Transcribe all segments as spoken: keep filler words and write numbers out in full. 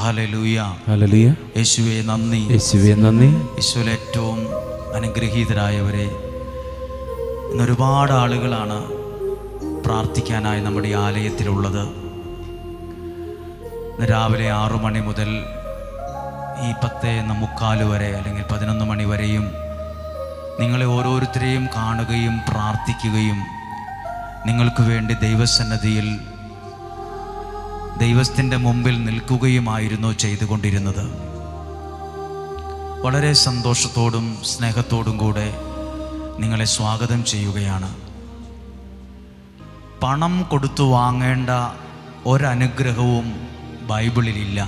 Hallelujah hallelujah. യേശുവേ നന്ദി, യേശുവേ നന്ദി. യേശുവിൽ ഏറ്റവും അനുഗ്രഹീതരായവരെ, ഇന്നൊരുപാട് ആളുകളാണ് പ്രാർത്ഥിക്കാനായി നമ്മുടെ ഈ ആലയത്തിലുള്ളത്. രാവിലെ ആറു മണി മുതൽ ഈ പത്ത് മുക്കാല് വരെ അല്ലെങ്കിൽ പതിനൊന്ന് മണി വരെയും നിങ്ങളെ ഓരോരുത്തരെയും കാണുകയും പ്രാർത്ഥിക്കുകയും നിങ്ങൾക്ക് വേണ്ടി ദൈവസന്നിധിയിൽ ദൈവത്തിൻ്റെ മുമ്പിൽ നിൽക്കുകയുമായിരുന്നു ചെയ്തുകൊണ്ടിരുന്നത്. വളരെ സന്തോഷത്തോടും സ്നേഹത്തോടും കൂടെ നിങ്ങളെ സ്വാഗതം ചെയ്യുകയാണ്. പണം കൊടുത്തു വാങ്ങേണ്ട ഒരനുഗ്രഹവും ബൈബിളിലില്ല.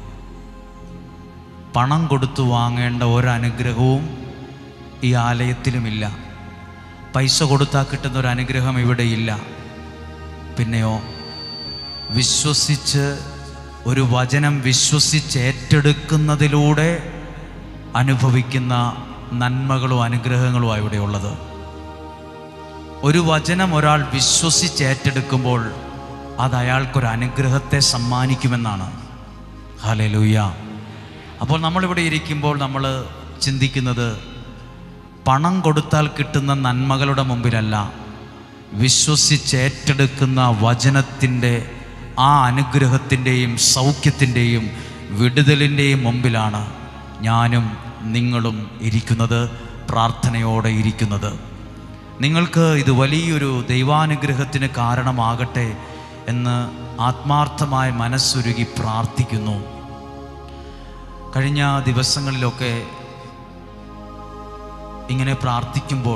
പണം കൊടുത്തു വാങ്ങേണ്ട ഒരനുഗ്രഹവും ഈ ആലയത്തിലുമില്ല. പൈസ കൊടുത്താൽ കിട്ടുന്ന ഒരു അനുഗ്രഹം ഇവിടെയില്ല. പിന്നെയോ വിശ്വസിച്ച് ഒരു വചനം വിശ്വസിച്ച് ഏറ്റെടുക്കുന്നതിലൂടെ അനുഭവിക്കുന്ന നന്മകളും അനുഗ്രഹങ്ങളുമാണ് ഇവിടെയുള്ളത്. ഒരു വചനം ഒരാൾ വിശ്വസിച്ച് ഏറ്റെടുക്കുമ്പോൾ അത് അയാൾക്കൊരു അനുഗ്രഹത്തെ സമ്മാനിക്കുമെന്നാണ്. ഹല്ലേലൂയ. അപ്പോൾ നമ്മളിവിടെ ഇരിക്കുമ്പോൾ നമ്മൾ ചിന്തിക്കുന്നത് പണം കൊടുത്താൽ കിട്ടുന്ന നന്മകളുടെ മുമ്പിലല്ല, വിശ്വസിച്ച് ഏറ്റെടുക്കുന്ന വചനത്തിൻ്റെ ആ അനുഗ്രഹത്തിൻ്റെയും സൗഖ്യത്തിൻ്റെയും വിടുതലിൻ്റെയും മുമ്പിലാണ് ഞാനും നിങ്ങളും ഇരിക്കുന്നത്, പ്രാർത്ഥനയോടെ ഇരിക്കുന്നത്. നിങ്ങൾക്ക് ഇത് വലിയൊരു ദൈവാനുഗ്രഹത്തിന് കാരണമാകട്ടെ എന്ന് ആത്മാർത്ഥമായ മനസ്സുരുകി പ്രാർത്ഥിക്കുന്നു. കഴിഞ്ഞ ദിവസങ്ങളിലൊക്കെ ഇങ്ങനെ പ്രാർത്ഥിക്കുമ്പോൾ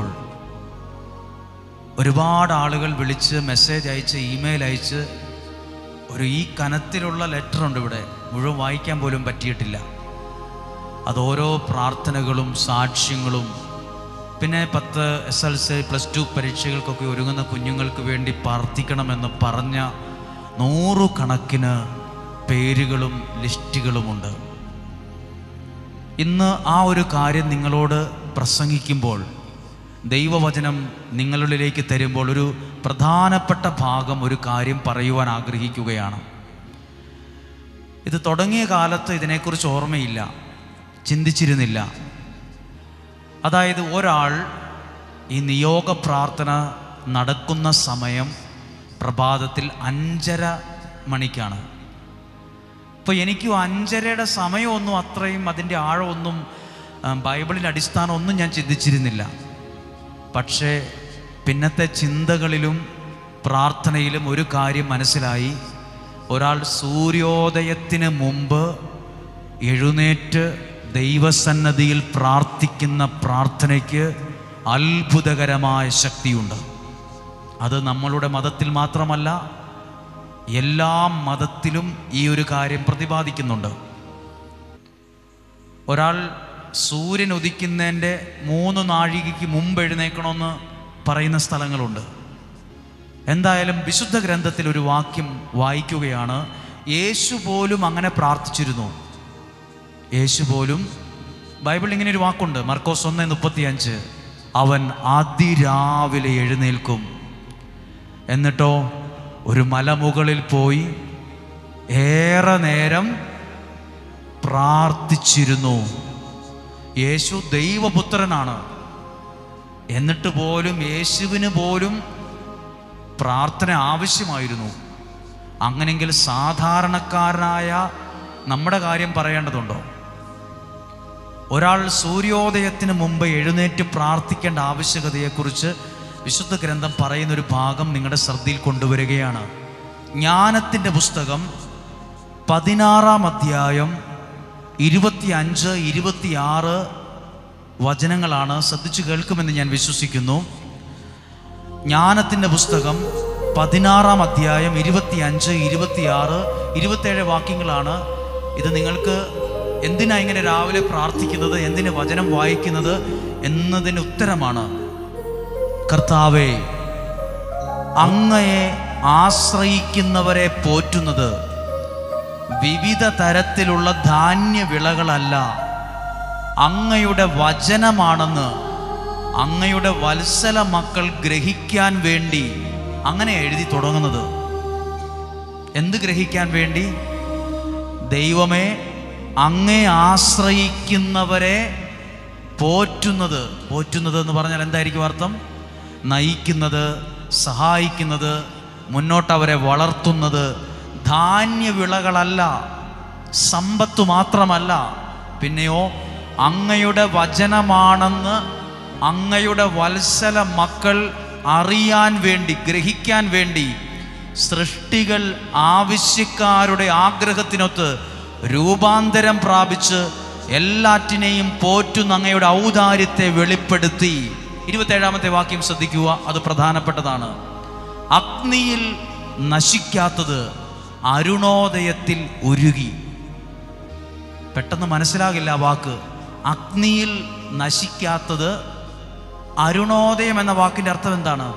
ഒരുപാട് ആളുകൾ വിളിച്ച് മെസ്സേജ് അയച്ച് ഇമെയിൽ അയച്ച് ഒരു ഈ കനത്തിലുള്ള ലെറ്റർ ഉണ്ട് ഇവിടെ, മുഴുവൻ വായിക്കാൻ പോലും പറ്റിയിട്ടില്ല. അത് ഓരോ പ്രാർത്ഥനകളും സാക്ഷ്യങ്ങളും, പിന്നെ പത്ത് S L C plus two പരീക്ഷകൾക്കൊക്കെ ഒരുങ്ങുന്ന കുഞ്ഞുങ്ങൾക്ക് വേണ്ടി പ്രാർത്ഥിക്കണമെന്ന് പറഞ്ഞ നൂറുകണക്കിന് പേരുകളും ലിസ്റ്റുകളുമുണ്ട്. ഇന്ന് ആ ഒരു കാര്യം നിങ്ങളോട് പ്രസംഗിക്കുമ്പോൾ, ദൈവവചനം നിങ്ങളിലേക്ക് തരുമ്പോൾ ഒരു പ്രധാനപ്പെട്ട ഭാഗം ഒരു കാര്യം പറയുവാൻ ആഗ്രഹിക്കുകയാണ്. ഇത് തുടങ്ങിയ കാലത്ത് ഇതിനെക്കുറിച്ച് ഓർമ്മയില്ല, ചിന്തിച്ചിരുന്നില്ല. അതായത് ഒരാൾ ഈ നിയോഗ പ്രാർത്ഥന നടക്കുന്ന സമയം പ്രഭാതത്തിൽ അഞ്ചര മണിക്കാണ്. അപ്പോൾ എനിക്കും അഞ്ചരയുടെ സമയമൊന്നും അത്രയും അതിൻ്റെ ആഴമൊന്നും ബൈബിളിൻ്റെ അടിസ്ഥാനമൊന്നും ഞാൻ ചിന്തിച്ചിരുന്നില്ല. പക്ഷേ പിന്നത്തെ ചിന്തകളിലും പ്രാർത്ഥനയിലും ഒരു കാര്യം മനസ്സിലായി. ഒരാൾ സൂര്യോദയത്തിന് മുമ്പ് എഴുന്നേറ്റ് ദൈവസന്നദ്ധിയിൽ പ്രാർത്ഥിക്കുന്ന പ്രാർത്ഥനയ്ക്ക് അത്ഭുതകരമായ ശക്തിയുണ്ട്. അത് നമ്മളുടെ മതത്തിൽ മാത്രമല്ല, എല്ലാ മതത്തിലും ഈ ഒരു കാര്യം പ്രതിപാദിക്കുന്നുണ്ട്. ഒരാൾ സൂര്യൻ ഉദിക്കുന്നതിൻ്റെ മൂന്ന് നാഴികയ്ക്ക് മുമ്പ് എഴുന്നേക്കണമെന്ന് പറയുന്ന സ്ഥലങ്ങളുണ്ട്. എന്തായാലും വിശുദ്ധ ഗ്രന്ഥത്തിൽ ഒരു വാക്യം വായിക്കുകയാണ്. യേശു പോലും അങ്ങനെ പ്രാർത്ഥിച്ചിരുന്നു. യേശു പോലും, ബൈബിളിൽ ഇങ്ങനെ ഒരു വാക്കുണ്ട്, മർക്കോസ് ഒന്ന് മുപ്പത്തി അഞ്ച്, അവൻ അതിരാവിലെ എഴുന്നേൽക്കും, എന്നിട്ടോ ഒരു മലമുകളിൽ പോയി ഏറെ നേരം പ്രാർത്ഥിച്ചിരുന്നു. യേശു ദൈവപുത്രനാണ്, എന്നിട്ട് പോലും യേശുവിന് പോലും പ്രാർത്ഥന ആവശ്യമായിരുന്നു. അങ്ങനെങ്കിൽ സാധാരണക്കാരനായ നമ്മുടെ കാര്യം പറയേണ്ടതുണ്ടോ? ഒരാൾ സൂര്യോദയത്തിന് മുമ്പ് എഴുന്നേറ്റ് പ്രാർത്ഥിക്കേണ്ട ആവശ്യകതയെക്കുറിച്ച് വിശുദ്ധ ഗ്രന്ഥം പറയുന്നൊരു ഭാഗം നിങ്ങളുടെ ശ്രദ്ധയിൽ കൊണ്ടുവരികയാണ്. ജ്ഞാനത്തിൻ്റെ പുസ്തകം പതിനാറാം അധ്യായം ഇരുപത്തി അഞ്ച് ഇരുപത്തിയാറ് വചനങ്ങളാണ്. ശ്രദ്ധിച്ചു കേൾക്കുമെന്ന് ഞാൻ വിശ്വസിക്കുന്നു. ജ്ഞാനത്തിൻ്റെ പുസ്തകം പതിനാറാം അധ്യായം ഇരുപത്തി അഞ്ച് ഇരുപത്തിയാറ് ഇരുപത്തേഴ് വാക്യങ്ങളാണ്. ഇത് നിങ്ങൾക്ക് എന്തിനാ ഇങ്ങനെ രാവിലെ പ്രാർത്ഥിക്കുന്നത്, എന്തിന് വചനം വായിക്കുന്നത് എന്നതിന് ഉത്തരമാണ്. കർത്താവേ, അങ്ങയെ ആശ്രയിക്കുന്നവരെ പോറ്റുന്നത് വിവിധ തരത്തിലുള്ള ധാന്യവിളകളല്ല, അങ്ങയുടെ വചനമാണെന്ന് അങ്ങയുടെ വത്സല മക്കൾ ഗ്രഹിക്കാൻ വേണ്ടി. അങ്ങനെ എഴുതി തുടങ്ങുന്നത് എന്ത് ഗ്രഹിക്കാൻ വേണ്ടി? ദൈവമേ, അങ്ങേ ആശ്രയിക്കുന്നവരെ പോറ്റുന്നത്. പോറ്റുന്നത് എന്ന് പറഞ്ഞാൽ എന്തായിരിക്കും അർത്ഥം? നയിക്കുന്നത്, സഹായിക്കുന്നത്, മുന്നോട്ട് അവരെ വളർത്തുന്നത്. ധാന്യവിളകളല്ല, സമ്പത്ത് മാത്രമല്ല, പിന്നെയോ അങ്ങയുടെ വചനമാണെന്ന് അങ്ങയുടെ വത്സല മക്കൾ അറിയാൻ വേണ്ടി, ഗ്രഹിക്കാൻ വേണ്ടി സൃഷ്ടികൾ ആവശ്യക്കാരുടെ ആഗ്രഹത്തിനൊത്ത് രൂപാന്തരം പ്രാപിച്ച് എല്ലാറ്റിനെയും പോറ്റുന്ന അങ്ങയുടെ ഔദാര്യത്തെ വെളിപ്പെടുത്തി. ഇരുപത്തേഴാമത്തെ വാക്യം ശ്രദ്ധിക്കുക, അത് പ്രധാനപ്പെട്ടതാണ്. അഗ്നിയിൽ നശിക്കാത്തത് അരുണോദയത്തിൽ ഉരുകി. പെട്ടെന്ന് മനസ്സിലാകില്ല ആ വാക്ക്. അഗ്നിയിൽ നശിക്കാത്തത്, അരുണോദയം എന്ന വാക്കിൻ്റെ അർത്ഥം എന്താണ്?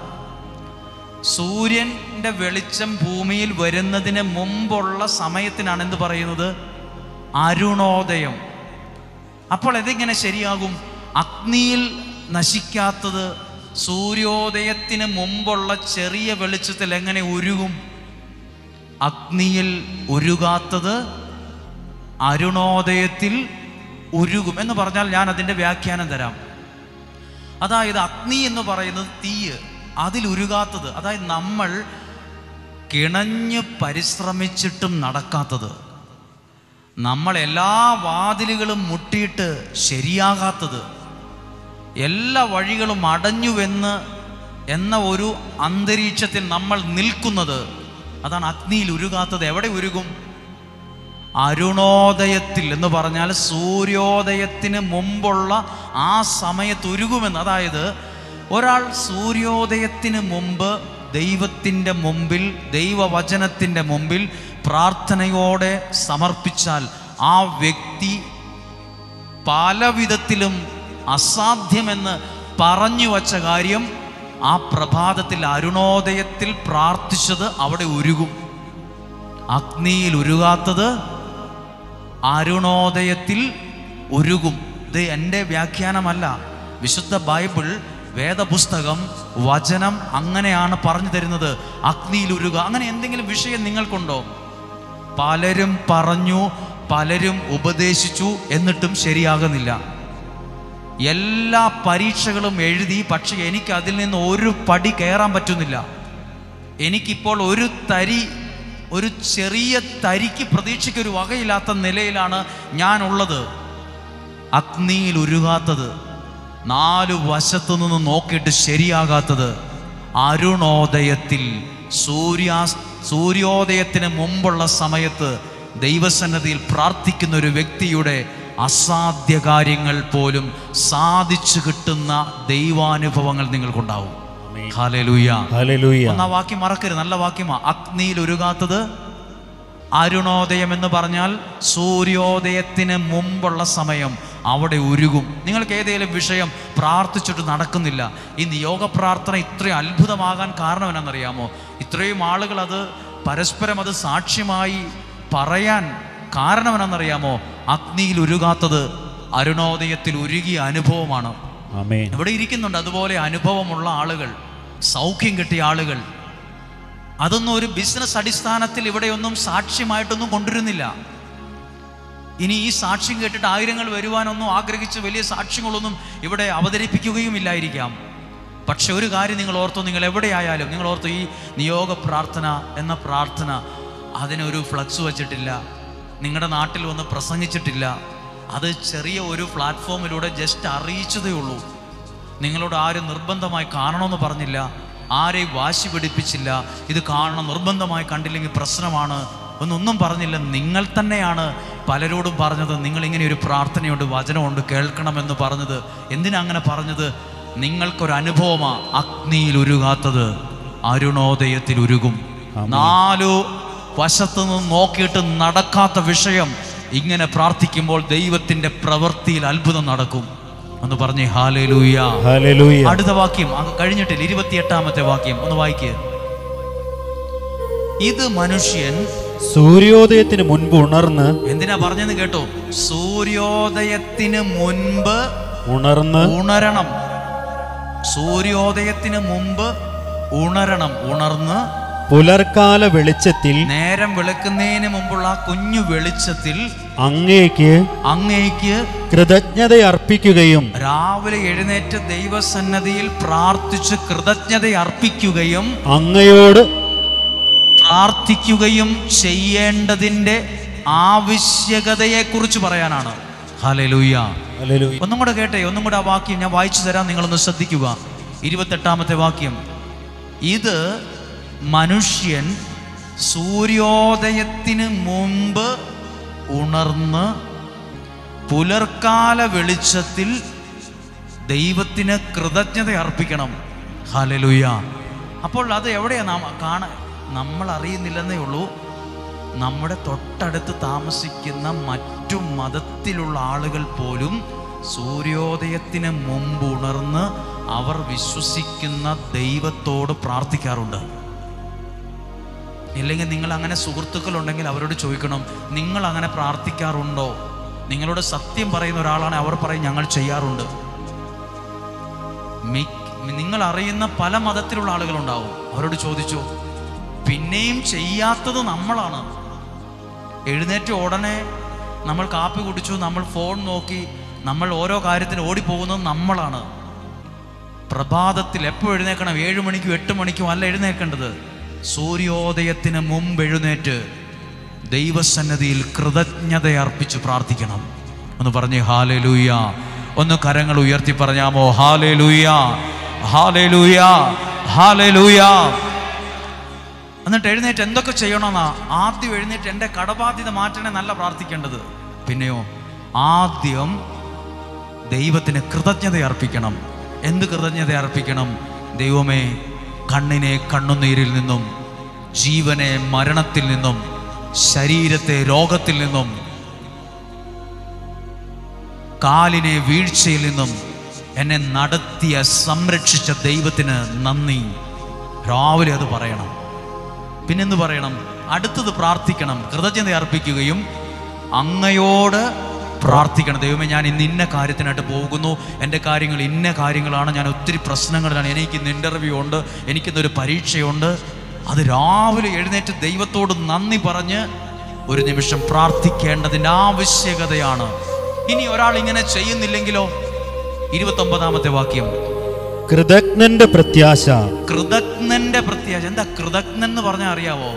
സൂര്യൻ്റെ വെളിച്ചം ഭൂമിയിൽ വരുന്നതിന് മുമ്പുള്ള സമയത്തിനാണ് എന്ത് പറയുന്നത്? അരുണോദയം. അപ്പോൾ ഇതെങ്ങനെ ശരിയാകും? അഗ്നിയിൽ നശിക്കാത്തത് സൂര്യോദയത്തിന് മുമ്പുള്ള ചെറിയ വെളിച്ചത്തിൽ എങ്ങനെ ഉരുകും? അഗ്നിയിൽ ഉരുകാത്തത് അരുണോദയത്തിൽ ഉരുകും എന്ന് പറഞ്ഞാൽ ഞാൻ അതിൻ്റെ വ്യാഖ്യാനം തരാം. അതായത് അഗ്നി എന്ന് പറയുന്നത് തീയ്, അതിലുരുകാത്തത്, അതായത് നമ്മൾ കിണഞ്ഞ് പരിശ്രമിച്ചിട്ടും നടക്കാത്തത്, നമ്മൾ എല്ലാ വാതിലുകളും മുട്ടിയിട്ട് ശരിയാകാത്തത്, എല്ലാ വഴികളും അടഞ്ഞുവെന്ന് എന്ന ഒരു അന്തരീക്ഷത്തിൽ നമ്മൾ നിൽക്കുന്നത്, അതാണ് അഗ്നിയിൽ ഉരുകാത്തത്. എവിടെ ഉരുകും? അരുണോദയത്തിൽ എന്ന് പറഞ്ഞാൽ സൂര്യോദയത്തിന് മുമ്പുള്ള ആ സമയത്ത് ഉരുകുമെന്ന്. അതായത് ഒരാൾ സൂര്യോദയത്തിന് മുമ്പ് ദൈവത്തിൻ്റെ മുമ്പിൽ, ദൈവവചനത്തിൻ്റെ മുമ്പിൽ പ്രാർത്ഥനയോടെ സമർപ്പിച്ചാൽ ആ വ്യക്തി പല വിധത്തിലും അസാധ്യമെന്ന് പറഞ്ഞു വച്ച കാര്യം ആ പ്രഭാതത്തിൽ അരുണോദയത്തിൽ പ്രാർത്ഥിച്ചത് അവിടെ ഉരുകും. അഗ്നിയിൽ ഉരുകാത്തത് അരുണോദയത്തിൽ ഉരുകും. ഇത് എൻ്റെ വ്യാഖ്യാനമല്ല, വിശുദ്ധ ബൈബിൾ, വേദപുസ്തകം, വചനം അങ്ങനെയാണ് പറഞ്ഞു തരുന്നത്. അഗ്നിയിൽ ഉരുക. അങ്ങനെ എന്തെങ്കിലും വിഷയം നിങ്ങൾക്കുണ്ടോ? പലരും പറഞ്ഞു, പലരും ഉപദേശിച്ചു, എന്നിട്ടും ശരിയാകുന്നില്ല. എല്ലാ പരീക്ഷകളും എഴുതി, പക്ഷെ എനിക്ക് അതിൽ നിന്ന് ഒരു പടി കയറാൻ പറ്റുന്നില്ല. എനിക്കിപ്പോൾ ഒരു തരി, ഒരു ചെറിയ തരിക്ക് പ്രതീക്ഷയ്ക്കൊരു വകയില്ലാത്ത നിലയിലാണ് ഞാനുള്ളത്. അഗ്നിയിൽ ഉരുകാത്തത്, നാലു വശത്തു നിന്ന് നോക്കിയിട്ട് ശരിയാകാത്തത്, അരുണോദയത്തിൽ സൂര്യാ സൂര്യോദയത്തിന് മുമ്പുള്ള സമയത്ത് ദൈവസന്നിധിയിൽ പ്രാർത്ഥിക്കുന്ന ഒരു വ്യക്തിയുടെ അസാധ്യ കാര്യങ്ങൾ പോലും സാധിച്ചു കിട്ടുന്ന ദൈവാനുഭവങ്ങൾ നിങ്ങൾക്കുണ്ടാവും. Hallelujah, hallelujah. ആ വാക്യം മറക്കരുത്, നല്ല വാക്യമാണ്. അഗ്നിയിൽ ഉരുകാത്തത് അരുണോദയം എന്ന് പറഞ്ഞാൽ സൂര്യോദയത്തിന് മുമ്പുള്ള സമയം, അവിടെ ഉരുകും. നിങ്ങൾക്ക് ഏതെങ്കിലും വിഷയം പ്രാർത്ഥിച്ചിട്ട് നടക്കുന്നില്ല. ഈ നിയോഗ പ്രാർത്ഥന ഇത്രയും അത്ഭുതമാകാൻ കാരണം എന്നാണെന്നറിയാമോ? ഇത്രയും ആളുകൾ അത് പരസ്പരം അത് സാക്ഷ്യമായി പറയാൻ കാരണം എന്നാണെന്നറിയാമോ? അഗ്നിയിൽ ഉരുകാത്തത് അരുണോദയത്തിൽ ഉരുകിയ അനുഭവമാണ്. ഇവിടെ ഇരിക്കുന്നുണ്ട് അതുപോലെ അനുഭവമുള്ള ആളുകൾ, സൗഖ്യം കിട്ടിയ ആളുകൾ. അതൊന്നും ഒരു ബിസിനസ് അടിസ്ഥാനത്തിൽ ഇവിടെയൊന്നും സാക്ഷ്യമായിട്ടൊന്നും കൊണ്ടുവരുന്നില്ല. ഇനി ഈ സാക്ഷ്യം കേട്ടിട്ട് ആയിരങ്ങൾ വരുവാനൊന്നും ആഗ്രഹിച്ച് വലിയ സാക്ഷ്യങ്ങളൊന്നും ഇവിടെ അവതരിപ്പിക്കുകയും ഇല്ലായിരിക്കാം. പക്ഷെ ഒരു കാര്യം നിങ്ങൾ ഓർത്തു, നിങ്ങൾ എവിടെയായാലും നിങ്ങൾ ഓർത്തു, ഈ നിയോഗ പ്രാർത്ഥന എന്ന പ്രാർത്ഥന അതിനൊരു ഫ്ലക്സ് വച്ചിട്ടില്ല, നിങ്ങളുടെ നാട്ടിൽ വന്ന് പ്രസംഗിച്ചിട്ടില്ല, അത് ചെറിയ ഒരു പ്ലാറ്റ്ഫോമിലൂടെ ജസ്റ്റ് അറിയിച്ചതേ ഉള്ളൂ. നിങ്ങളോട് ആരും നിർബന്ധമായി കാണണമെന്ന് പറഞ്ഞില്ല, ആരെയും വാശി പിടിപ്പിച്ചില്ല, ഇത് കാണണം, നിർബന്ധമായി കണ്ടില്ലെങ്കിൽ പ്രശ്നമാണ് എന്നൊന്നും പറഞ്ഞില്ല. നിങ്ങൾ തന്നെയാണ് പലരോടും പറഞ്ഞത്, നിങ്ങളിങ്ങനെ ഒരു പ്രാർത്ഥനയുണ്ട്, വചനമുണ്ട്, കേൾക്കണമെന്ന് പറഞ്ഞത്. എന്തിനാ അങ്ങനെ പറഞ്ഞത്? നിങ്ങൾക്കൊരനുഭവമാണ്. അഗ്നിയിൽ ഉരുകാത്തത് അരുണോദയത്തിൽ ഉരുകും. നാലു വശത്തു നിന്ന് നോക്കിയിട്ട് നടക്കാത്ത വിഷയം ഇങ്ങനെ പ്രാർത്ഥിക്കുമ്പോൾ ദൈവത്തിന്റെ പ്രവൃത്തിയിൽ അത്ഭുതം നടക്കും എന്ന് പറഞ്ഞേ. ഹല്ലേലൂയ, ഹല്ലേലൂയ. അടുത്ത വാക്യം അങ്ങ് കഴിഞ്ഞിട്ടില്ല, ഇരുപത്തിയെട്ടാമത്തെ വാക്യം ഒന്ന് വായിക്കുക. ഇത് മനുഷ്യൻ സൂര്യോദയത്തിന് മുൻപ് ഉണർന്ന്. എന്തിനാ പറഞ്ഞെന്ന് കേട്ടോ? സൂര്യോദയത്തിന് മുൻപ് ഉണർന്ന് ഉണരണം. സൂര്യോദയത്തിന് മുമ്പ് ഉണരണം. ഉണർന്ന് പുലർക്കാല വെളിച്ചത്തിൽ നേരം വെളുക്കുന്നതിന് മുമ്പുള്ള ആ കുഞ്ഞു വെളിച്ചത്തിൽ അങ്ങേക്ക് അങ്ങേക്ക് കൃതജ്ഞത അർപ്പിക്കുകയും രാവിലെ എഴുന്നേറ്റ് ദൈവസന്നദ്ധിയിൽ പ്രാർത്ഥിച്ച് കൃതജ്ഞത അർപ്പിക്കുകയും അങ്ങയോട് പ്രാർത്ഥിക്കുകയും ചെയ്യേണ്ടതിന്റെ ആവശ്യകതയെക്കുറിച്ച് പറയാനാണ്. ഹല്ലേലൂയ. ഹല്ലേലൂയ. ഒന്നും കൂടെ കേട്ടെ, ഒന്നും കൂടെ ആ വാക്യം ഞാൻ വായിച്ചു തരാം, നിങ്ങളൊന്ന് ശ്രദ്ധിക്കുക. ഇരുപത്തെട്ടാമത്തെ വാക്യം. ഇത് മനുഷ്യൻ സൂര്യോദയത്തിന് മുമ്പ് ഉണർന്ന് പുലർക്കാല വെളിച്ചത്തിൽ ദൈവത്തിന് കൃതജ്ഞത അർപ്പിക്കണം. ഹല്ലേലൂയ. അപ്പോൾ അത് എവിടെയാ നാം കാണ നമ്മൾ അറിയുന്നില്ലെന്നേ ഉള്ളൂ. നമ്മുടെ തൊട്ടടുത്ത് താമസിക്കുന്ന മറ്റു മതത്തിലുള്ള ആളുകൾ പോലും സൂര്യോദയത്തിന് മുമ്പ് ഉണർന്ന് അവർ വിശ്വസിക്കുന്ന ദൈവത്തോട് പ്രാർത്ഥിക്കാറുണ്ട്. ഇല്ലെങ്കിൽ നിങ്ങൾ അങ്ങനെ സുഹൃത്തുക്കളുണ്ടെങ്കിൽ അവരോട് ചോദിക്കണം, നിങ്ങൾ അങ്ങനെ പ്രാർത്ഥിക്കാറുണ്ടോ? നിങ്ങളോട് സത്യം പറയുന്ന ഒരാളാണ്, അവർ പറയും ഞങ്ങൾ ചെയ്യാറുണ്ട്. നിങ്ങൾ അറിയുന്ന പല മതത്തിലുള്ള ആളുകളുണ്ടാവും, അവരോട് ചോദിച്ചോ. പിന്നെയും ചെയ്യാത്തത് നമ്മളാണ്. എഴുന്നേറ്റ് ഉടനെ നമ്മൾ കാപ്പി കുടിച്ചു, നമ്മൾ ഫോൺ നോക്കി, നമ്മൾ ഓരോ കാര്യത്തിന് ഓടിപ്പോകുന്നത് നമ്മളാണ്. പ്രഭാതത്തിൽ എപ്പോൾ എഴുന്നേക്കണം? ഏഴു മണിക്കും എട്ട് മണിക്കും അല്ല എഴുന്നേൽക്കേണ്ടത്. സൂര്യോദയത്തിന് മുമ്പ് എഴുന്നേറ്റ് ദൈവസന്നദ്ധിയിൽ കൃതജ്ഞത അർപ്പിച്ച് പ്രാർത്ഥിക്കണം. ഒന്ന് പറഞ്ഞേ ഹല്ലേലൂയ. ഒന്ന് കരങ്ങൾ ഉയർത്തി പറഞ്ഞാമോ? ഹല്ലേലൂയ, ഹല്ലേലൂയ, ഹല്ലേലൂയ. എന്നിട്ട് എഴുന്നേറ്റ് എന്തൊക്കെ ചെയ്യണമെന്നാ? ആദ്യം എഴുന്നേറ്റ് എൻ്റെ കടബാധ്യത മാറ്റണേ നല്ല പ്രാർത്ഥിക്കേണ്ടത്. പിന്നെയോ ആദ്യം ദൈവത്തിന് കൃതജ്ഞത അർപ്പിക്കണം. എന്ത് കൃതജ്ഞത അർപ്പിക്കണം? ദൈവമേ, കണ്ണിനെ കണ്ണുനീരിൽ നിന്നും, ജീവനെ മരണത്തിൽ നിന്നും, ശരീരത്തെ രോഗത്തിൽ നിന്നും, കാലിനെ വീഴ്ചയിൽ നിന്നും എന്നെ നടത്തിയ സംരക്ഷിച്ച ദൈവത്തിന് നന്ദി. രാവിലെ അത് പറയണം. പിന്നെന്ത് പറയണം? അടുത്തത് പ്രാർത്ഥിക്കണം. കൃതജ്ഞത അർപ്പിക്കുകയും അങ്ങയോട് പ്രാർത്ഥിക്കണം. ദൈവമേ, ഞാൻ ഇന്ന് ഇന്ന കാര്യത്തിനായിട്ട് പോകുന്നു, എൻ്റെ കാര്യങ്ങൾ ഇന്ന കാര്യങ്ങളാണ്, ഞാൻ ഒത്തിരി പ്രശ്നങ്ങളിലാണ്, എനിക്കിന്ന് ഇൻ്റർവ്യൂ ഉണ്ട്, എനിക്കിന്നൊരു പരീക്ഷയുണ്ട്. അത് രാവിലെ എഴുന്നേറ്റ് ദൈവത്തോട് നന്ദി പറഞ്ഞ് ഒരു നിമിഷം പ്രാർത്ഥിക്കേണ്ടതിൻ്റെ ആവശ്യകതയാണ്. ഇനി ഒരാൾ ഇങ്ങനെ ചെയ്യുന്നില്ലെങ്കിലോ? ഇരുപത്തൊമ്പതാമത്തെ വാക്യം. കൃതജ്ഞന്റെ പ്രത്യാശ. കൃതജ്ഞന്റെ പ്രത്യാശ. എന്താ കൃതജ്ഞൻ എന്ന് പറഞ്ഞാൽ അറിയാവോ?